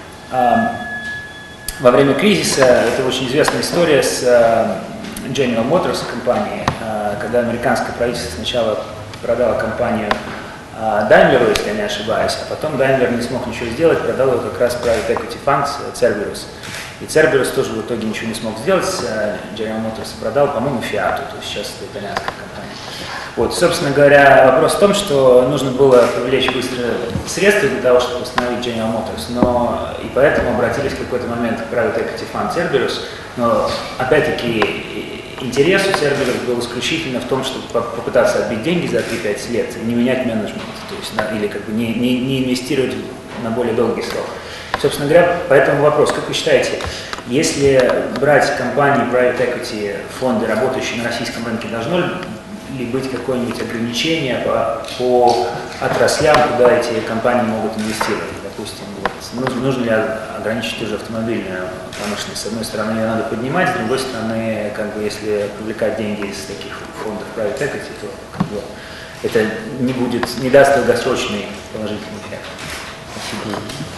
Во время кризиса, это очень известная история с General Motors компанией, когда американское правительство сначала продало компанию Daimler, если я не ошибаюсь, а потом Daimler не смог ничего сделать, продал его как раз private equity fund Cerberus. И Cerberus тоже в итоге ничего не смог сделать, General Motors продал, по-моему, Fiat, то есть сейчас это итальянская компания. Вот, собственно говоря, вопрос в том, что нужно было привлечь быстро средства для того, чтобы восстановить General Motors, но и поэтому обратились в какой-то момент к private equity fund Cerberus, но опять-таки интерес у Cerberus был исключительно в том, чтобы попытаться отбить деньги за 3-5 лет и не менять менеджмент, то есть, или как бы не инвестировать на более долгий срок. Собственно говоря, по этому вопрос, как вы считаете, если брать компании private equity, фонды, работающие на российском рынке, должно ли быть какое-нибудь ограничение по отраслям, куда эти компании могут инвестировать? Допустим, вот, нужно ли ограничить уже автомобильную промышленность? С одной стороны, ее надо поднимать, с другой стороны, как бы, если привлекать деньги из таких фондов private equity, то как бы, это не даст долгосрочный положительный эффект. Спасибо.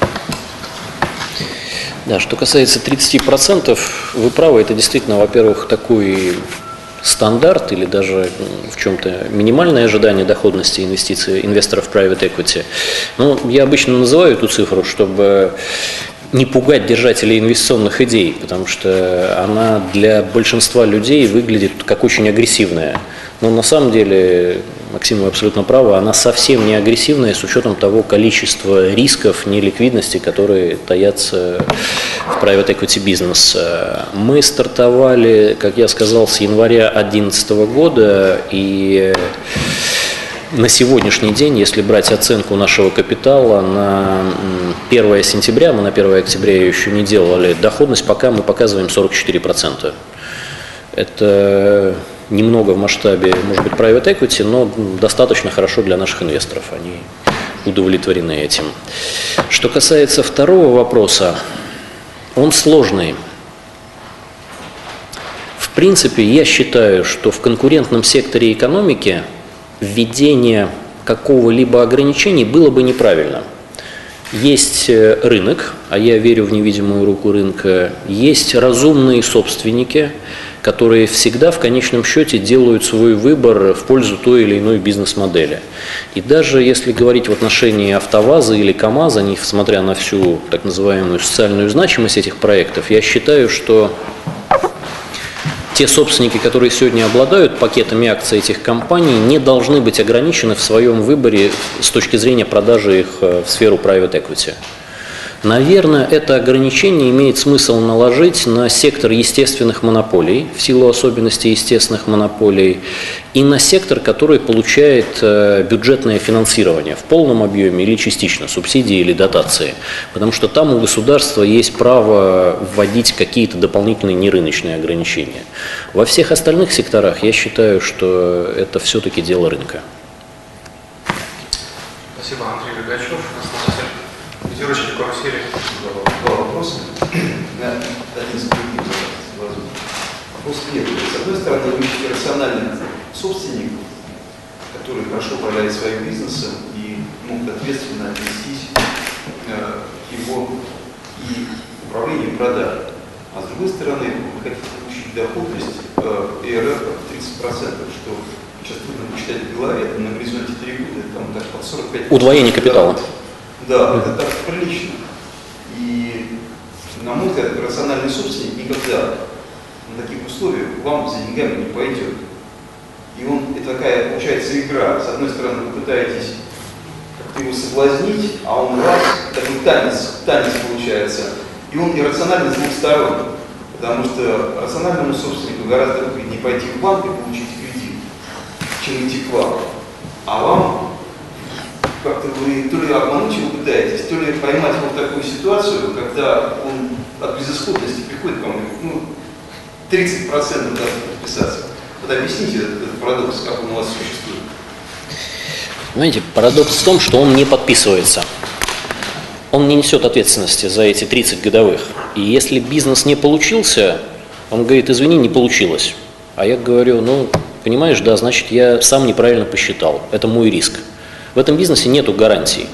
Да, что касается 30%, вы правы, это действительно, во-первых, такой стандарт или даже в чем-то минимальное ожидание доходности инвестиций инвесторов private equity. Но я обычно называю эту цифру, чтобы не пугать держателей инвестиционных идей, потому что она для большинства людей выглядит как очень агрессивная. Но на самом деле, Максим, вы абсолютно правы, она совсем не агрессивная с учетом того количества рисков, неликвидности, которые таятся в private equity бизнес. Мы стартовали, как я сказал, с января 2011 года, и на сегодняшний день, если брать оценку нашего капитала на 1 сентября, мы на 1 октября ее еще не делали, доходность пока мы показываем 44%. Это немного в масштабе, может быть, private equity, но достаточно хорошо для наших инвесторов. Они удовлетворены этим. Что касается второго вопроса, он сложный. В принципе, я считаю, что в конкурентном секторе экономики введение какого-либо ограничения было бы неправильно. Есть рынок, а я верю в невидимую руку рынка, есть разумные собственники, которые всегда в конечном счете делают свой выбор в пользу той или иной бизнес-модели. И даже если говорить в отношении АвтоВАЗа или КАМАЗа, несмотря на всю так называемую социальную значимость этих проектов, я считаю, что те собственники, которые сегодня обладают пакетами акций этих компаний, не должны быть ограничены в своем выборе с точки зрения продажи их в сферу private equity. Наверное, это ограничение имеет смысл наложить на сектор естественных монополий, в силу особенностей естественных монополий, и на сектор, который получает бюджетное финансирование в полном объеме или частично, субсидии или дотации. Потому что там у государства есть право вводить какие-то дополнительные нерыночные ограничения. Во всех остальных секторах я считаю, что это все-таки дело рынка. Спасибо, Андрей Рогачев, основатель пятерочки карусели. Два вопроса. Один из других возможно. Вопрос следует. С одной стороны, вы ищете рациональных собственников, которые хорошо управляют своим бизнесом и могут ответственно отнестись к его и управлению продаж. А с другой стороны, вы хотите получить доходность ЭРР 30%, что сейчас трудно посчитать в голове, это на горизонте 3 года, там так под 45%. Удвоение капитала. Да, это так прилично. И на мой взгляд, рациональный собственник никогда на таких условиях вам за деньгами не пойдет. И это такая получается игра. С одной стороны, вы пытаетесь как-то его соблазнить, а он раз, такой танец получается. И он иррациональный с двух сторон. Потому что рациональному собственнику гораздо выгоднее пойти в банк и получить кредит, чем идти к вам. А вам как-то вы то ли обмануть его пытаетесь, то ли поймать его в такую ситуацию, когда он от безысходности приходит к вам, 30% надо подписаться. Вот объясните этот парадокс, как он у вас существует. Понимаете, парадокс в том, что он не подписывается. Он не несет ответственности за эти 30 годовых. И если бизнес не получился, он говорит, извини, не получилось. А я говорю, ну, понимаешь, да, значит, я сам неправильно посчитал. Это мой риск. В этом бизнесе нету гарантий.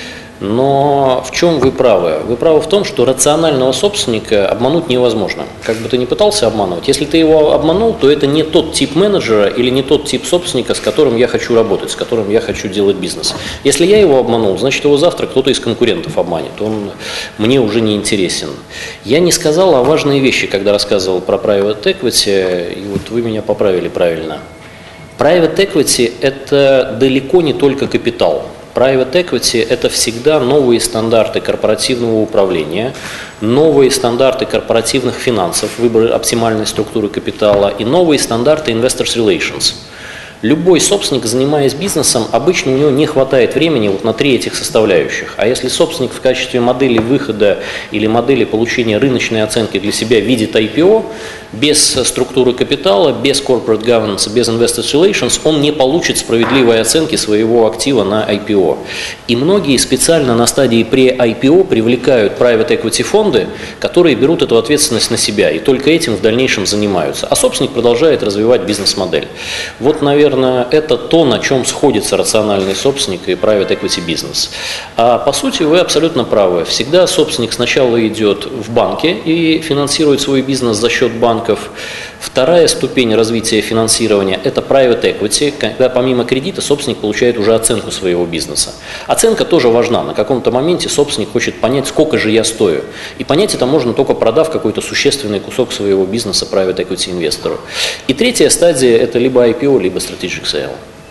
Но в чем вы правы? Вы правы в том, что рационального собственника обмануть невозможно. Как бы ты ни пытался обманывать, если ты его обманул, то это не тот тип менеджера или не тот тип собственника, с которым я хочу работать, с которым я хочу делать бизнес. Если я его обманул, значит, его завтра кто-то из конкурентов обманет. Он мне уже не интересен. Я не сказал о важные вещи, когда рассказывал про private equity, и вот вы меня поправили правильно. Private equity – это далеко не только капитал. Private equity – это всегда новые стандарты корпоративного управления, новые стандарты корпоративных финансов, выбор оптимальной структуры капитала и новые стандарты investors relations. Любой собственник, занимаясь бизнесом, обычно у него не хватает времени вот на 3 этих составляющих. А если собственник в качестве модели выхода или модели получения рыночной оценки для себя видит IPO, без структуры капитала, без corporate governance, без investors relations, он не получит справедливой оценки своего актива на IPO. И многие специально на стадии pre-IPO привлекают private equity фонды, которые берут эту ответственность на себя и только этим в дальнейшем занимаются. А собственник продолжает развивать бизнес-модель. Вот, наверное, это то, на чем сходится рациональный собственник и private equity бизнес. А по сути вы абсолютно правы. Всегда собственник сначала идет в банки и финансирует свой бизнес за счет банков. Вторая ступень развития финансирования – это private equity, когда помимо кредита собственник получает уже оценку своего бизнеса. Оценка тоже важна. На каком-то моменте собственник хочет понять, сколько же я стою. И понять это можно только продав какой-то существенный кусок своего бизнеса private equity инвестору. И третья стадия – это либо IPO, либо strategic sale.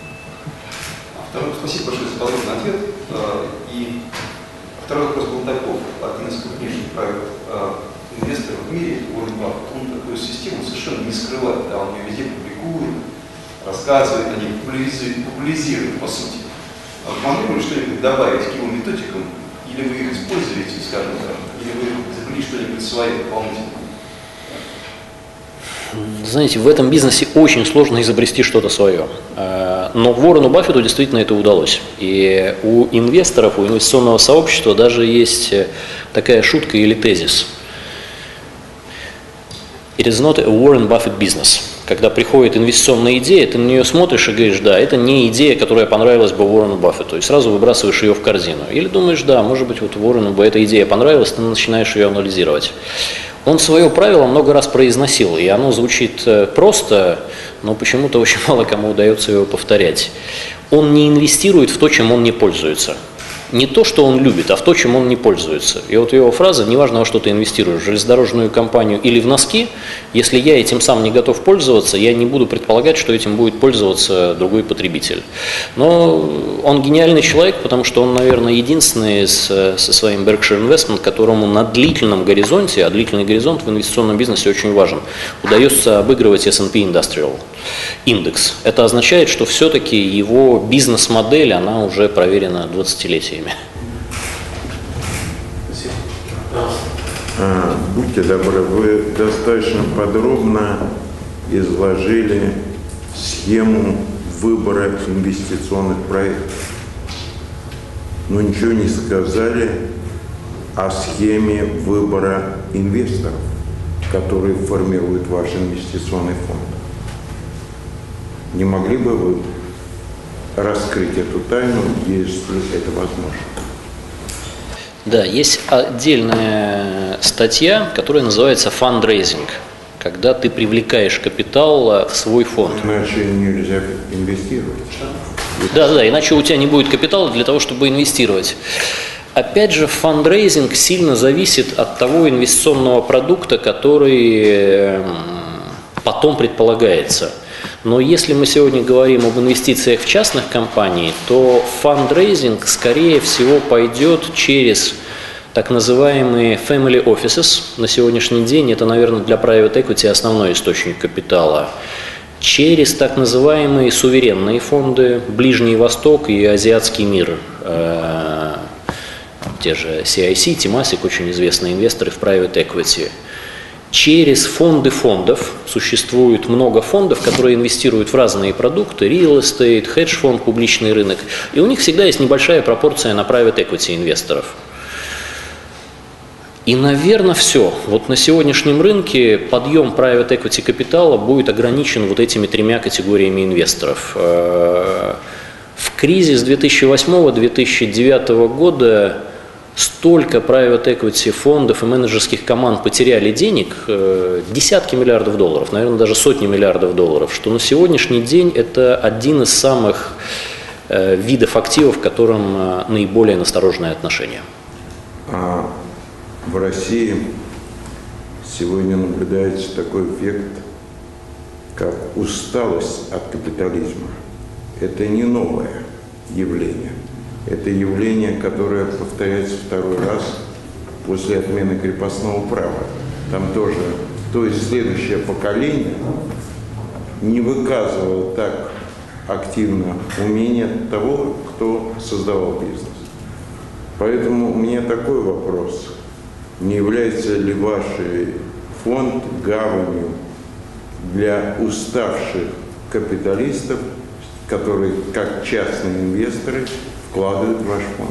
Спасибо большое за подробный ответ. И второй вопрос был таков. Один из крупнейших инвесторов в мире, Уоррен Баффет, он такую систему совершенно не скрывает. Да, он ее везде публикует, рассказывает, они популяризируют, по сути. Могли бы вы что-нибудь добавить к его методикам, или вы их используете, скажем так, или вы изобрели что-нибудь свое дополнительное? Знаете, в этом бизнесе очень сложно изобрести что-то свое. Но Уоррену Баффету действительно это удалось. И у инвесторов, у инвестиционного сообщества даже есть такая шутка или тезис. It is not a Warren Buffett business. Когда приходит инвестиционная идея, ты на нее смотришь и говоришь, да, это не идея, которая понравилась бы Уоррену Баффету, и сразу выбрасываешь ее в корзину. Или думаешь, да, может быть, вот Уоррену бы эта идея понравилась, ты начинаешь ее анализировать. Он свое правило много раз произносил, и оно звучит просто, но почему-то очень мало кому удается его повторять. Он не инвестирует в то, чем он не пользуется. Не то, что он любит, а в то, чем он не пользуется. И вот его фраза, неважно, во что ты инвестируешь, в железнодорожную компанию или в носки, если я этим сам не готов пользоваться, я не буду предполагать, что этим будет пользоваться другой потребитель. Но он гениальный человек, потому что он, наверное, единственный со своим Berkshire Investment, которому на длительном горизонте, а длительный горизонт в инвестиционном бизнесе очень важен, удается обыгрывать S&P Industrial индекс. Это означает, что все-таки его бизнес-модель, она уже проверена 20-летиями. Будьте добры, вы достаточно подробно изложили схему выбора инвестиционных проектов, но ничего не сказали о схеме выбора инвесторов, которые формируют ваш инвестиционный фонд. Не могли бы вы раскрыть эту тайну, если это возможно? Да, есть отдельная статья, которая называется fundraising, когда ты привлекаешь капитал в свой фонд. Иначе нельзя инвестировать. Да, иначе у тебя не будет капитала для того, чтобы инвестировать. Опять же, фандрейзинг сильно зависит от того инвестиционного продукта, который потом предполагается. Но если мы сегодня говорим об инвестициях в частных компаний, то фандрейзинг, скорее всего, пойдет через так называемые family offices. На сегодняшний день это, наверное, для private equity основной источник капитала. Через так называемые суверенные фонды, Ближний Восток и Азиатский мир. Те же CIC, Temasek, очень известные инвесторы в private equity. Через фонды фондов, существует много фондов, которые инвестируют в разные продукты, real estate, хедж-фонд, публичный рынок, и у них всегда есть небольшая пропорция на private equity инвесторов. И, наверное, все. Вот на сегодняшнем рынке подъем private equity капитала будет ограничен вот этими тремя категориями инвесторов. В кризис 2008-2009 года столько private equity фондов и менеджерских команд потеряли денег, десятки миллиардов долларов, наверное, даже сотни миллиардов долларов, что на сегодняшний день это один из самых видов активов, к которым наиболее настороженное отношение. В России сегодня наблюдается такой эффект, как усталость от капитализма. Это не новое явление. Это явление, которое повторяется второй раз после отмены крепостного права. Там тоже, то есть следующее поколение не выказывало так активно умение того, кто создавал бизнес. Поэтому у меня такой вопрос. Не является ли ваш фонд гаванью для уставших капиталистов, которые, как частные инвесторы, вкладывают в ваш фонд?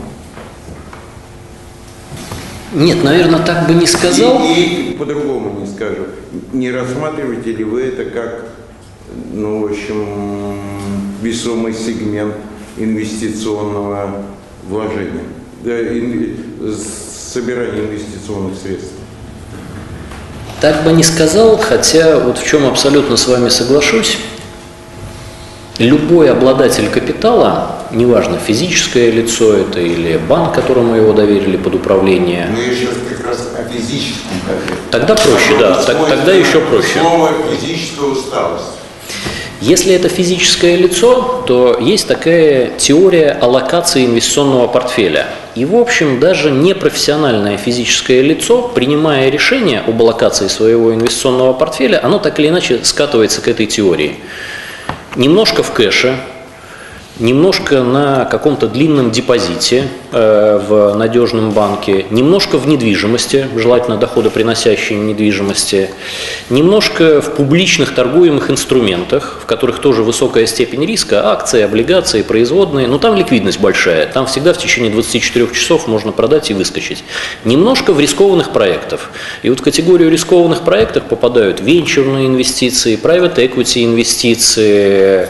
Нет, наверное, так бы не сказал. И по-другому не скажу. Не рассматриваете ли вы это как, ну, в общем, весомый сегмент инвестиционного вложения, собирания инвестиционных средств? Так бы не сказал, хотя вот в чем абсолютно с вами соглашусь. Любой обладатель капитала, неважно, физическое лицо это или банк, которому его доверили под управление. Мы еще как раз о физическом капитале. Тогда проще, да, тогда еще проще. Слово физическая усталость. Если это физическое лицо, то есть такая теория аллокации инвестиционного портфеля. И, в общем, даже непрофессиональное физическое лицо, принимая решение об аллокации своего инвестиционного портфеля, оно так или иначе скатывается к этой теории. Немножко в кэше, немножко на каком-то длинном депозите в надежном банке, немножко в недвижимости, желательно доходоприносящей недвижимости, немножко в публичных торгуемых инструментах, в которых тоже высокая степень риска, акции, облигации, производные, но там ликвидность большая, там всегда в течение 24 часов можно продать и выскочить. Немножко в рискованных проектах. И вот в категорию рискованных проектов попадают венчурные инвестиции, private equity инвестиции,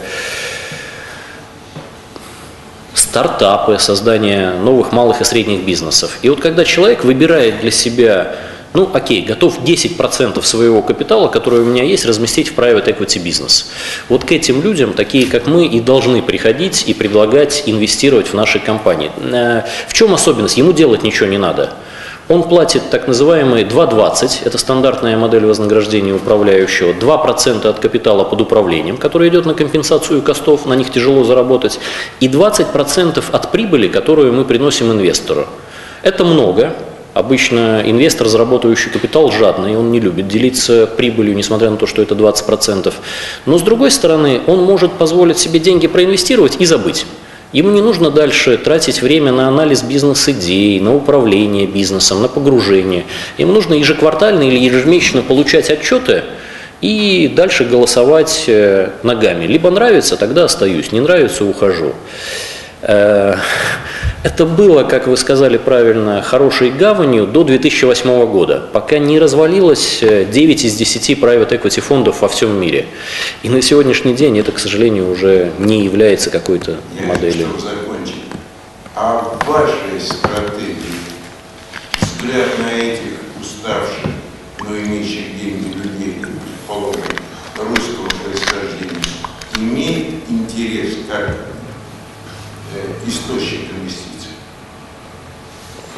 стартапы, создание новых малых и средних бизнесов. И вот когда человек выбирает для себя, ну окей, готов 10% своего капитала, который у меня есть, разместить в private equity бизнес. Вот к этим людям, такие как мы, и должны приходить и предлагать инвестировать в наши компании. В чем особенность? Ему делать ничего не надо. Он платит так называемые 2,20, это стандартная модель вознаграждения управляющего, 2% от капитала под управлением, который идет на компенсацию костов, на них тяжело заработать, и 20% от прибыли, которую мы приносим инвестору. Это много. Обычно инвестор, заработающий капитал, жадный, он не любит делиться прибылью, несмотря на то, что это 20%. Но с другой стороны, он может позволить себе деньги проинвестировать и забыть. Ему не нужно дальше тратить время на анализ бизнес-идей, на управление бизнесом, на погружение. Ему нужно ежеквартально или ежемесячно получать отчеты и дальше голосовать ногами. Либо нравится, тогда остаюсь, не нравится, ухожу. Это было, как вы сказали правильно, хорошей гаванью до 2008 года, пока не развалилось 9 из 10 private equity фондов во всем мире. И на сегодняшний день это, к сожалению, уже не является какой-то моделью. А в вашей стратегии взгляд на этих уставших, но имеющих деньги людей, предположим, русского происхождения, имеет интерес как источник инвестиций?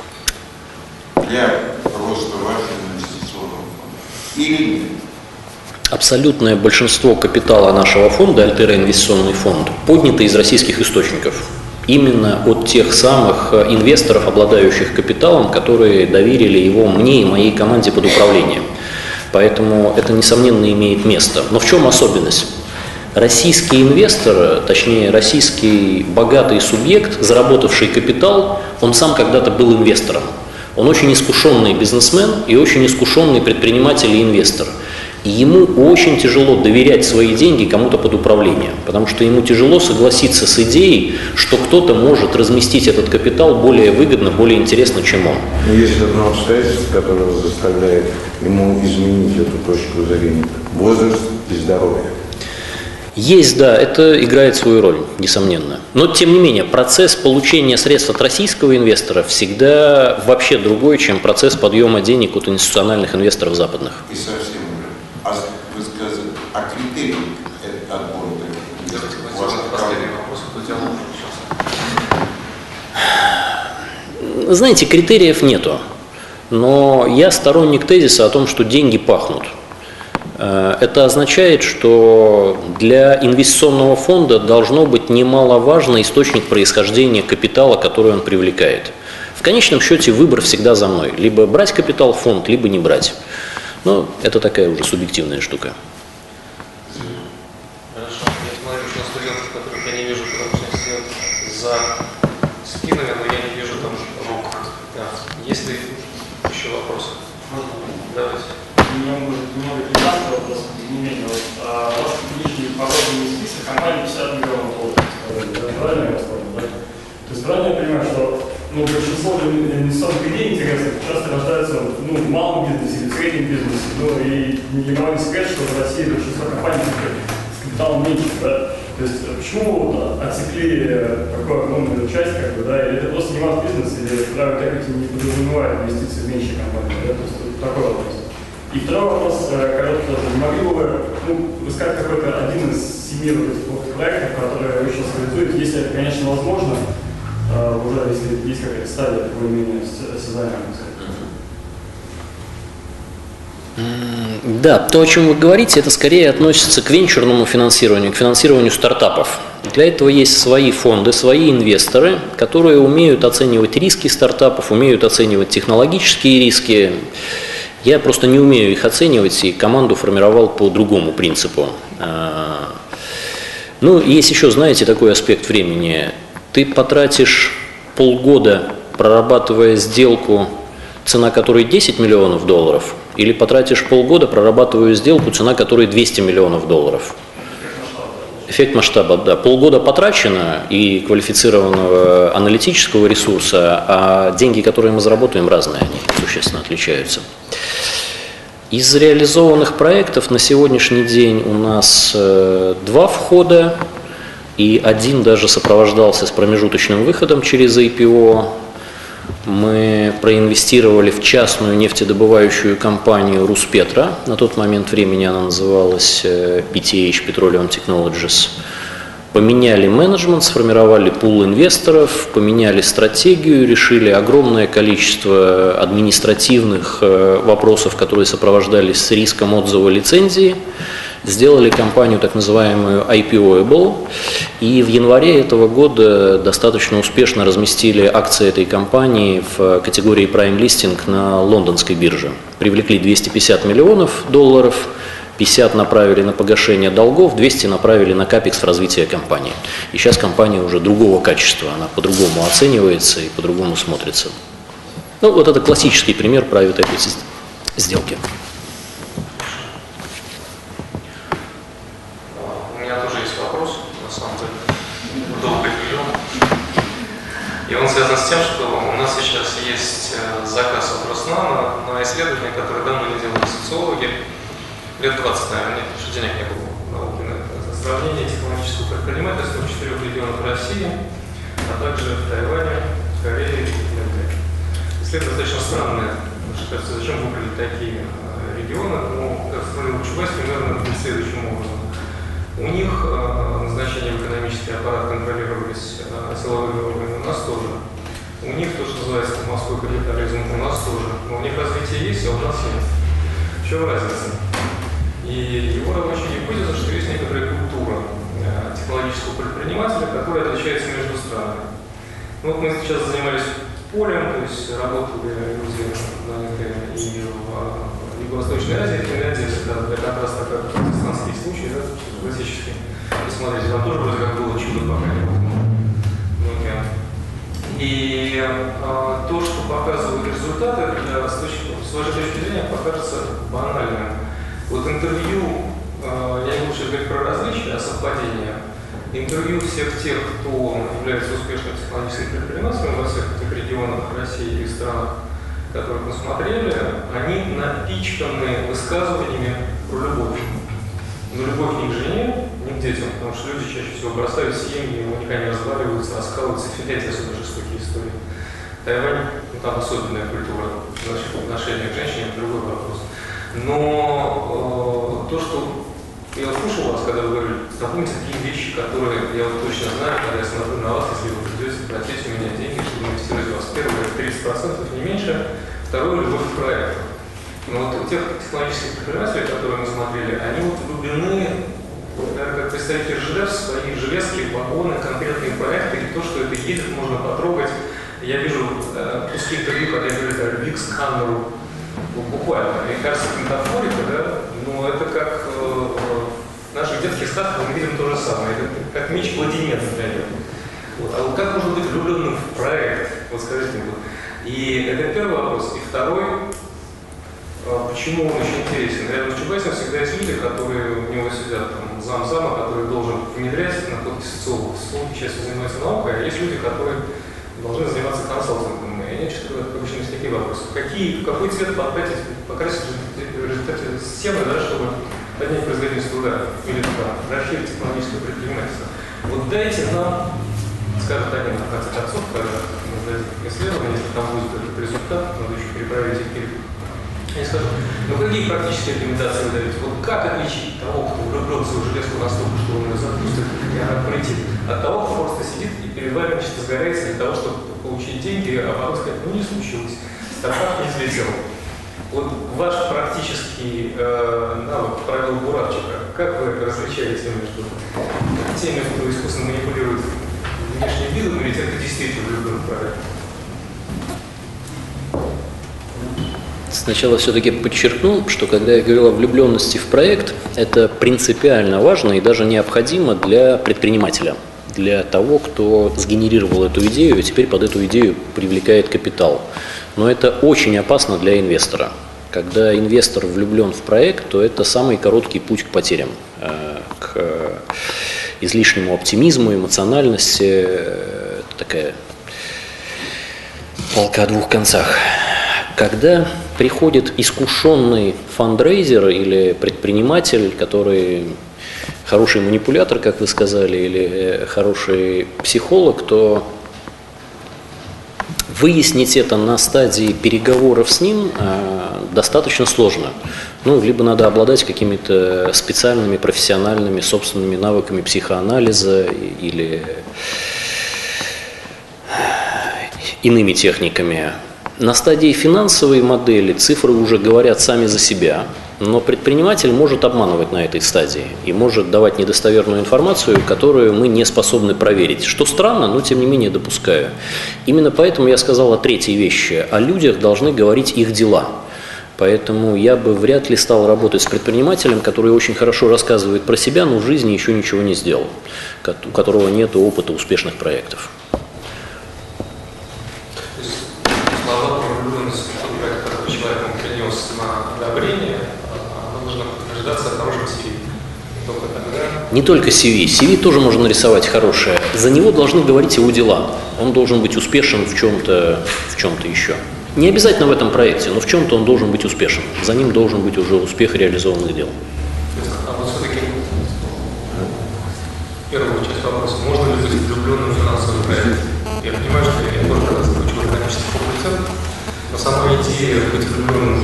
или нет? Абсолютное большинство капитала нашего фонда, Альтера Инвестиционный фонд, поднято из российских источников. Именно от тех самых инвесторов, обладающих капиталом, которые доверили его мне и моей команде под управлением. Поэтому это, несомненно, имеет место. Но в чем особенность? Российский инвестор, точнее российский богатый субъект, заработавший капитал, он сам когда-то был инвестором. Он очень искушенный бизнесмен и очень искушенный предприниматель и инвестор. И ему очень тяжело доверять свои деньги кому-то под управление, потому что ему тяжело согласиться с идеей, что кто-то может разместить этот капитал более выгодно, более интересно, чем он. Но есть одно обстоятельство, которое заставляет ему изменить эту точку зрения. Возраст и здоровье. Есть, да, это играет свою роль, несомненно. Но, тем не менее, процесс получения средств от российского инвестора всегда вообще другой, чем процесс подъема денег от институциональных инвесторов западных. И совсем уже. А вы сказали о критериях отбора инвесторов? Последний вопрос по диалогу сейчас. Знаете, критериев нету. Но я сторонник тезиса о том, что деньги пахнут. Это означает, что для инвестиционного фонда должно быть немаловажный источник происхождения капитала, который он привлекает. В конечном счете выбор всегда за мной. Либо брать капитал в фонд, либо не брать. Но это такая уже субъективная штука. Хорошо. Я смотрю еще на студентов, которых я не вижу, потому что сидят за спинами, но я не вижу там рук. Да. Есть ли еще вопросы? Давайте. У меня может немного финансовый вопрос, тем не менее. Вот, у вас нижний порожный список компаний 50 миллионов долларов. Правильно я вас понял, да? То есть правильно я понимаю, что большинство инвестиционных идей интересных часто рождаются в малом бизнесе или в среднем бизнесе. И не могу не сказать, что в России большинство компаний с капиталом меньше, да? То есть почему отсекли такую огромную часть, или это просто не ваш бизнес, или private equity не подразумевает инвестиции в меньшие компании, да? То есть такой вопрос. И второй вопрос, короткий тоже. Не могли бы вы сказать какой-то один из 7 вот этих проектов, которые вы сейчас реализуете, если это, конечно, возможно, уже если есть какая-то стадия более-менее осязаемая, Да, то, о чем вы говорите, это скорее относится к венчурному финансированию, к финансированию стартапов. Для этого есть свои фонды, свои инвесторы, которые умеют оценивать риски стартапов, умеют оценивать технологические риски. Я просто не умею их оценивать, и команду формировал по другому принципу. Есть еще, знаете, такой аспект времени. Ты потратишь полгода, прорабатывая сделку, цена которой 10 миллионов долларов, или потратишь полгода, прорабатывая сделку, цена которой 200 миллионов долларов. Эффект масштаба, да. Полгода потрачено и квалифицированного аналитического ресурса, а деньги, которые мы заработаем, разные, они существенно отличаются. Из реализованных проектов на сегодняшний день у нас 2 входа, и один даже сопровождался с промежуточным выходом через IPO. Мы проинвестировали в частную нефтедобывающую компанию Руспетра. На тот момент времени она называлась PTH Petroleum Technologies. Поменяли менеджмент, сформировали пул инвесторов, поменяли стратегию, решили огромное количество административных вопросов, которые сопровождались с риском отзыва лицензии. Сделали компанию так называемую IPO-able, и в январе этого года достаточно успешно разместили акции этой компании в категории Prime Listing на лондонской бирже. Привлекли 250 миллионов долларов, 50 направили на погашение долгов, 200 направили на капекс в развитие компании. И сейчас компания уже другого качества, она по-другому оценивается и по-другому смотрится. Вот это классический пример private equity сделки. У меня тоже есть вопрос, на самом деле, долгий прием. И он связан с тем, что у нас сейчас есть заказ от Роснана на исследование, которое давно не делали социологи. Лет 20, наверное, нет, потому что денег не было науки на это. Сравнение технологического предпринимательства в 4 регионах России, а также в Тайване, в Корее и т.д. Исследование достаточно странное, потому что, кажется, зачем выбрали такие регионы, как сказали Лучевой, примерно следующим образом. У них назначение в экономический аппарат контролировались силовыми органами, у нас тоже. У них то, что называется морской капитализм, у нас тоже. Но у них развитие есть, а у нас нет. В В чем разница? И его рабочая гипотеза, что есть некоторая культура технологического предпринимателя, которая отличается между странами. Ну, вот мы сейчас занимались полем, то есть работали люди и в Юго-Восточной Азии, в Финляндии, это для контраста как протестантские случаи, да, классические. И смотрите, там тоже вроде как было чудо пока не было. И то, что показывают результаты, с вашей точки зрения, покажется банальным. Вот интервью, я не буду сейчас говорить про различия, а совпадения. Интервью всех тех, кто является успешным технологическим предпринимателем во всех этих регионах России и странах, которых мы смотрели, они напичканы высказываниями про любовь. Но любовь не к жене, не к детям, потому что люди чаще всего бросают семьи, никогда не разваливаются, раскалываются, в Финляндии особенно жестокие истории. Тайвань, ну, там особенная культура отношения к женщине, это другой вопрос. Но то, что я слушал вас, когда вы говорили, напомните такие вещи, которые я вот точно знаю, когда я смотрю на вас, если вы придете просить у меня деньги, чтобы инвестировать в вас. Первое, 30%, не меньше. Второе, любовь к проекту. Но вот у тех технологических предпринимателей, которые мы смотрели, они вот влюблены, как представители ЖД, в свои железки, вагоны, конкретные проекты, и то, что это едет, можно потрогать. Я вижу куски интервью, когда я говорю о любви к сканеру. Буквально. Мне кажется, это метафорика, да? Но это как в наших детских сказках мы видим то же самое. Это как меч-кладенец для них. Вот. А вот как можно быть влюбленным в проект? Вот скажите мне. И это первый вопрос. И второй, почему он очень интересен? Рядом с Чубайсом всегда есть люди, которые у него сидят, там, зам-зама, который должен внедрять находки социологов. Социологи часто занимаются наукой, а есть люди, которые должны заниматься консалтингом. И они обычно есть такие вопросы. Какой цвет покрасить в результате системы, да, чтобы поднять производительность труда или расширить технологическое предпринимательство? Вот дайте нам, скажет один в конце концов, когда мы сдадим исследование, если там будет этот результат, надо еще перепроверить их. Я скажу, ну какие практические рекомендации вы даете? Вот как отличить того, кто влюблен в свою железку настолько, что он ее запустит, и она полетит, от того, кто просто сидит и перед вами чисто сгорается для того, чтобы получить деньги, а потом сказать, ну не случилось, стартап не взлетел. Вот ваш практический навык правил Буравчика, как вы различаете между теми, кто искусственно манипулирует внешним видом, или те, кто действительно влюблен в проект? Сначала все-таки подчеркну, что когда я говорил о влюбленности в проект, это принципиально важно и даже необходимо для предпринимателя, для того, кто сгенерировал эту идею и теперь под эту идею привлекает капитал. Но это очень опасно для инвестора. Когда инвестор влюблен в проект, то это самый короткий путь к потерям, к излишнему оптимизму, эмоциональности. Это такая палка о двух концах. Когда приходит искушенный фандрейзер или предприниматель, который хороший манипулятор, как вы сказали, или хороший психолог, то выяснить это на стадии переговоров с ним достаточно сложно. Ну, либо надо обладать какими-то специальными, профессиональными, собственными навыками психоанализа или иными техниками. На стадии финансовой модели цифры уже говорят сами за себя, но предприниматель может обманывать на этой стадии и может давать недостоверную информацию, которую мы не способны проверить. Что странно, но тем не менее допускаю. Именно поэтому я сказал о третьей вещи. О людях должны говорить их дела. Поэтому я бы вряд ли стал работать с предпринимателем, который очень хорошо рассказывает про себя, но в жизни еще ничего не сделал, у которого нет опыта успешных проектов. Слова про влюбленность в тот проект, который человек принес на одобрение, оно должно подтверждаться хорошим CV. Только тогда... Не только CV. CV тоже можно нарисовать хорошее. За него должны говорить его дела. Он должен быть успешен в чем-то еще. Не обязательно в этом проекте, но в чем-то он должен быть успешен. За ним должен быть уже успех реализованных дел. А вот все-таки первую часть вопроса. Можно ли быть влюбленным в финансовый проект? Я понимаю, что я тоже когда заключил экономический факультет, но сама идея быть влюбленным,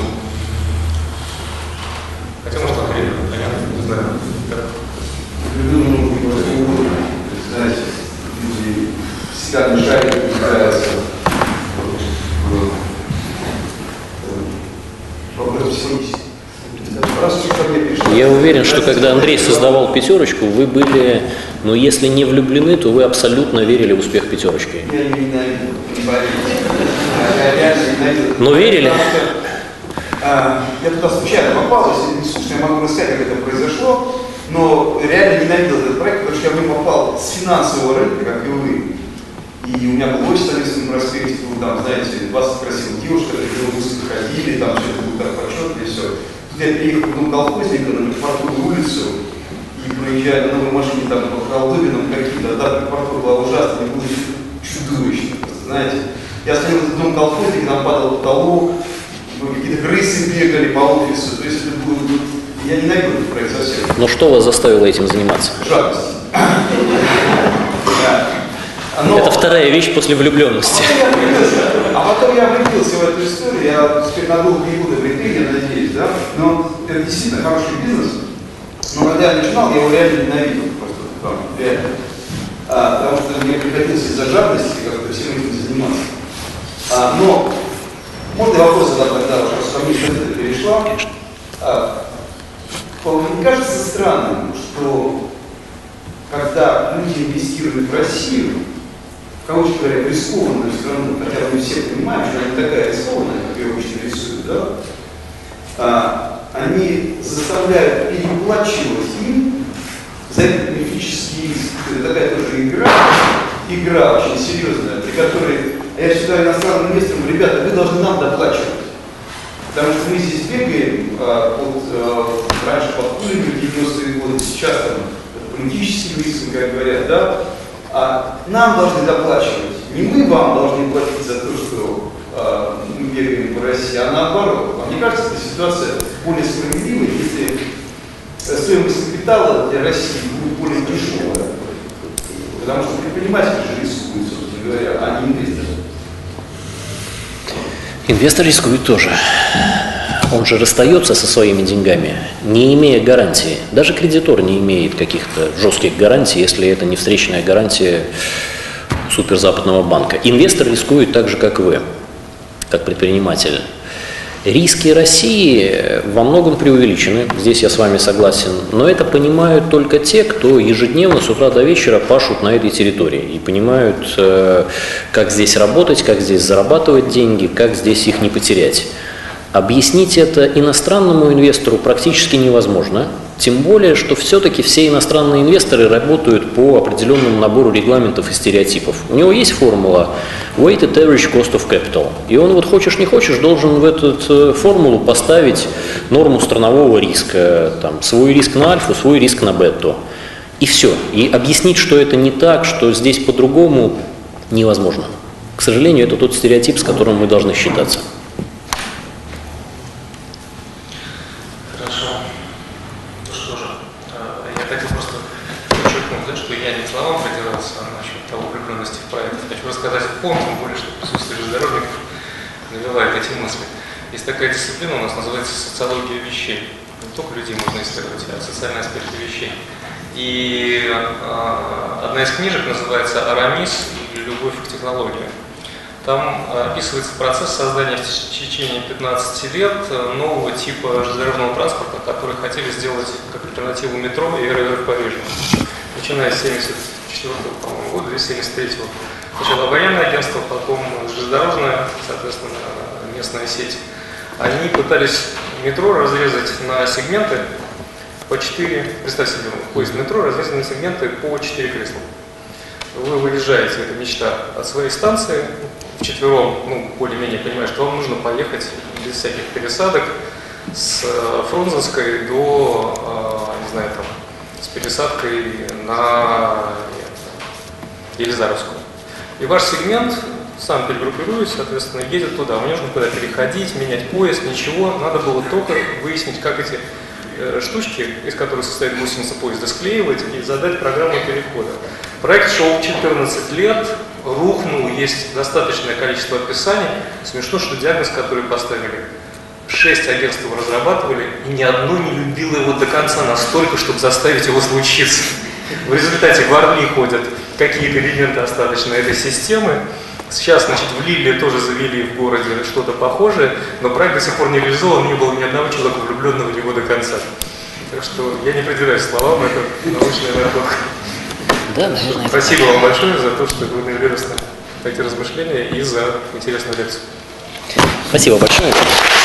хотя может конкретно, понятно, не знаю. Влюбленным может быть угодно. Знаете, люди всегда мешают и пытаются вопрос психологический. уверен, что когда Андрей создавал «Пятерочку», вы были, ну если не влюблены, то вы абсолютно верили в успех «Пятерочки». Я не ненавидел, не поверите. Я реально ненавидел. Но верили? Я туда случайно попал, если не слушно, я могу рассказать, как это произошло, но реально ненавидел этот проект, потому что я в него попал с финансового рынка, как и вы. И у меня был офис на Ленинском проспекте, там, знаете, 20 красивых девушек, которые в выставке ходили, там все это было так почетно и все. Тут я приехал в дом колхозника на Припортовую улицу, и проезжая на новой машине там по Колдобинам какие-то, да, Припортова была ужасная, было чудовищно, знаете. Я стоял в этот дом колхозника, там падал потолок, какие-то крысы бегали по офису, то есть это было, я ненавидел этот проект совсем. Но что вас заставило этим заниматься? Жадность. Это вторая вещь после влюбленности. А потом я влюбился в эту историю, я теперь надолго не буду вреды, я надеюсь, да? Но это действительно хороший бизнес. Но когда я начинал, я его реально ненавидел, просто там, реально. Потому что мне приходилось из-за жадности как-то всем этим заниматься. Но можно я вопрос задать тогда, что ко мне это перешла? Мне кажется странным, что когда люди инвестируют в Россию, в кавычках говоря, рискованную страну, хотя мы все понимаем, что она не такая рискованная, как ее обычно рисуют, да, они заставляют переплачивать им за этот мифический риск. Это такая тоже игра очень серьезная, при которой я считаю иностранным инвесторам, ребята, вы должны нам доплачивать. Потому что мы здесь бегаем, раньше под пулями в 90-е годы, сейчас там политическим риском, как говорят, да, нам должны доплачивать. Не мы вам должны платить за то, что мы бегаем по России, а наоборот. Мне кажется, эта ситуация более справедливая, если стоимость капитала для России будет более дешевая. Потому что предприниматели же рискуют, собственно говоря, а не инвесторы. Инвестор рискует тоже. Он же расстается со своими деньгами, не имея гарантии. Даже кредитор не имеет каких-то жестких гарантий, если это не встречная гарантия суперзападного банка. Инвестор рискует так же, как вы, как предприниматель. Риски России во многом преувеличены, здесь я с вами согласен, но это понимают только те, кто ежедневно с утра до вечера пашут на этой территории и понимают, как здесь работать, как здесь зарабатывать деньги, как здесь их не потерять. Объяснить это иностранному инвестору практически невозможно, тем более, что все-таки все иностранные инвесторы работают по определенному набору регламентов и стереотипов. У него есть формула Weighted Average Cost of Capital, и он вот хочешь не хочешь должен в эту формулу поставить норму странового риска, там, свой риск на альфу, свой риск на бету, и все. И объяснить, что это не так, что здесь по-другому, невозможно. К сожалению, это тот стереотип, с которым мы должны считаться. Тем более, что присутствие железнодорожников навевает эти мысли. Есть такая дисциплина, у нас называется социология вещей. Не только людей можно исследовать, а социальные аспекты вещей. И одна из книжек называется «Арамис. Любовь к технологии». Там описывается процесс создания в течение 15 лет нового типа железнодорожного транспорта, который хотели сделать как альтернативу метро и РР в Париже. Начиная с 1974 года, 1973 года. Сначала военное агентство, потом железнодорожная, соответственно, местная сеть. Они пытались метро разрезать на сегменты по 4, представьте себе, поезд метро разрезан на сегменты по 4 кресла. Вы выезжаете, это мечта, от своей станции, вчетвером, ну, более-менее понимаешь, что вам нужно поехать без всяких пересадок с Фрунзенской до, не знаю, там, с пересадкой на Елизаровскую. И ваш сегмент сам перегруппируется, соответственно, едет туда. Вам не нужно куда переходить, менять поезд, ничего. Надо было только выяснить, как эти штучки, из которых состоит гусеница поезда, склеивать и задать программу перехода. Проект шел 14 лет, рухнул, есть достаточное количество описаний. Смешно, что диагноз, который поставили, 6 агентств его разрабатывали, и ни одно не любило его до конца настолько, чтобы заставить его случиться. В результате в Орли ходят какие-то элементы остаточные этой системы. Сейчас, значит, в Лилле тоже завели в городе что-то похожее, но проект до сих пор не реализован, не было ни одного человека, влюбленного в него до конца. Так что я не придираюсь словам, это научная наработка. Да, наверное. Спасибо вам большое за то, что вы навели нас на эти размышления и за интересную лекцию. Спасибо большое.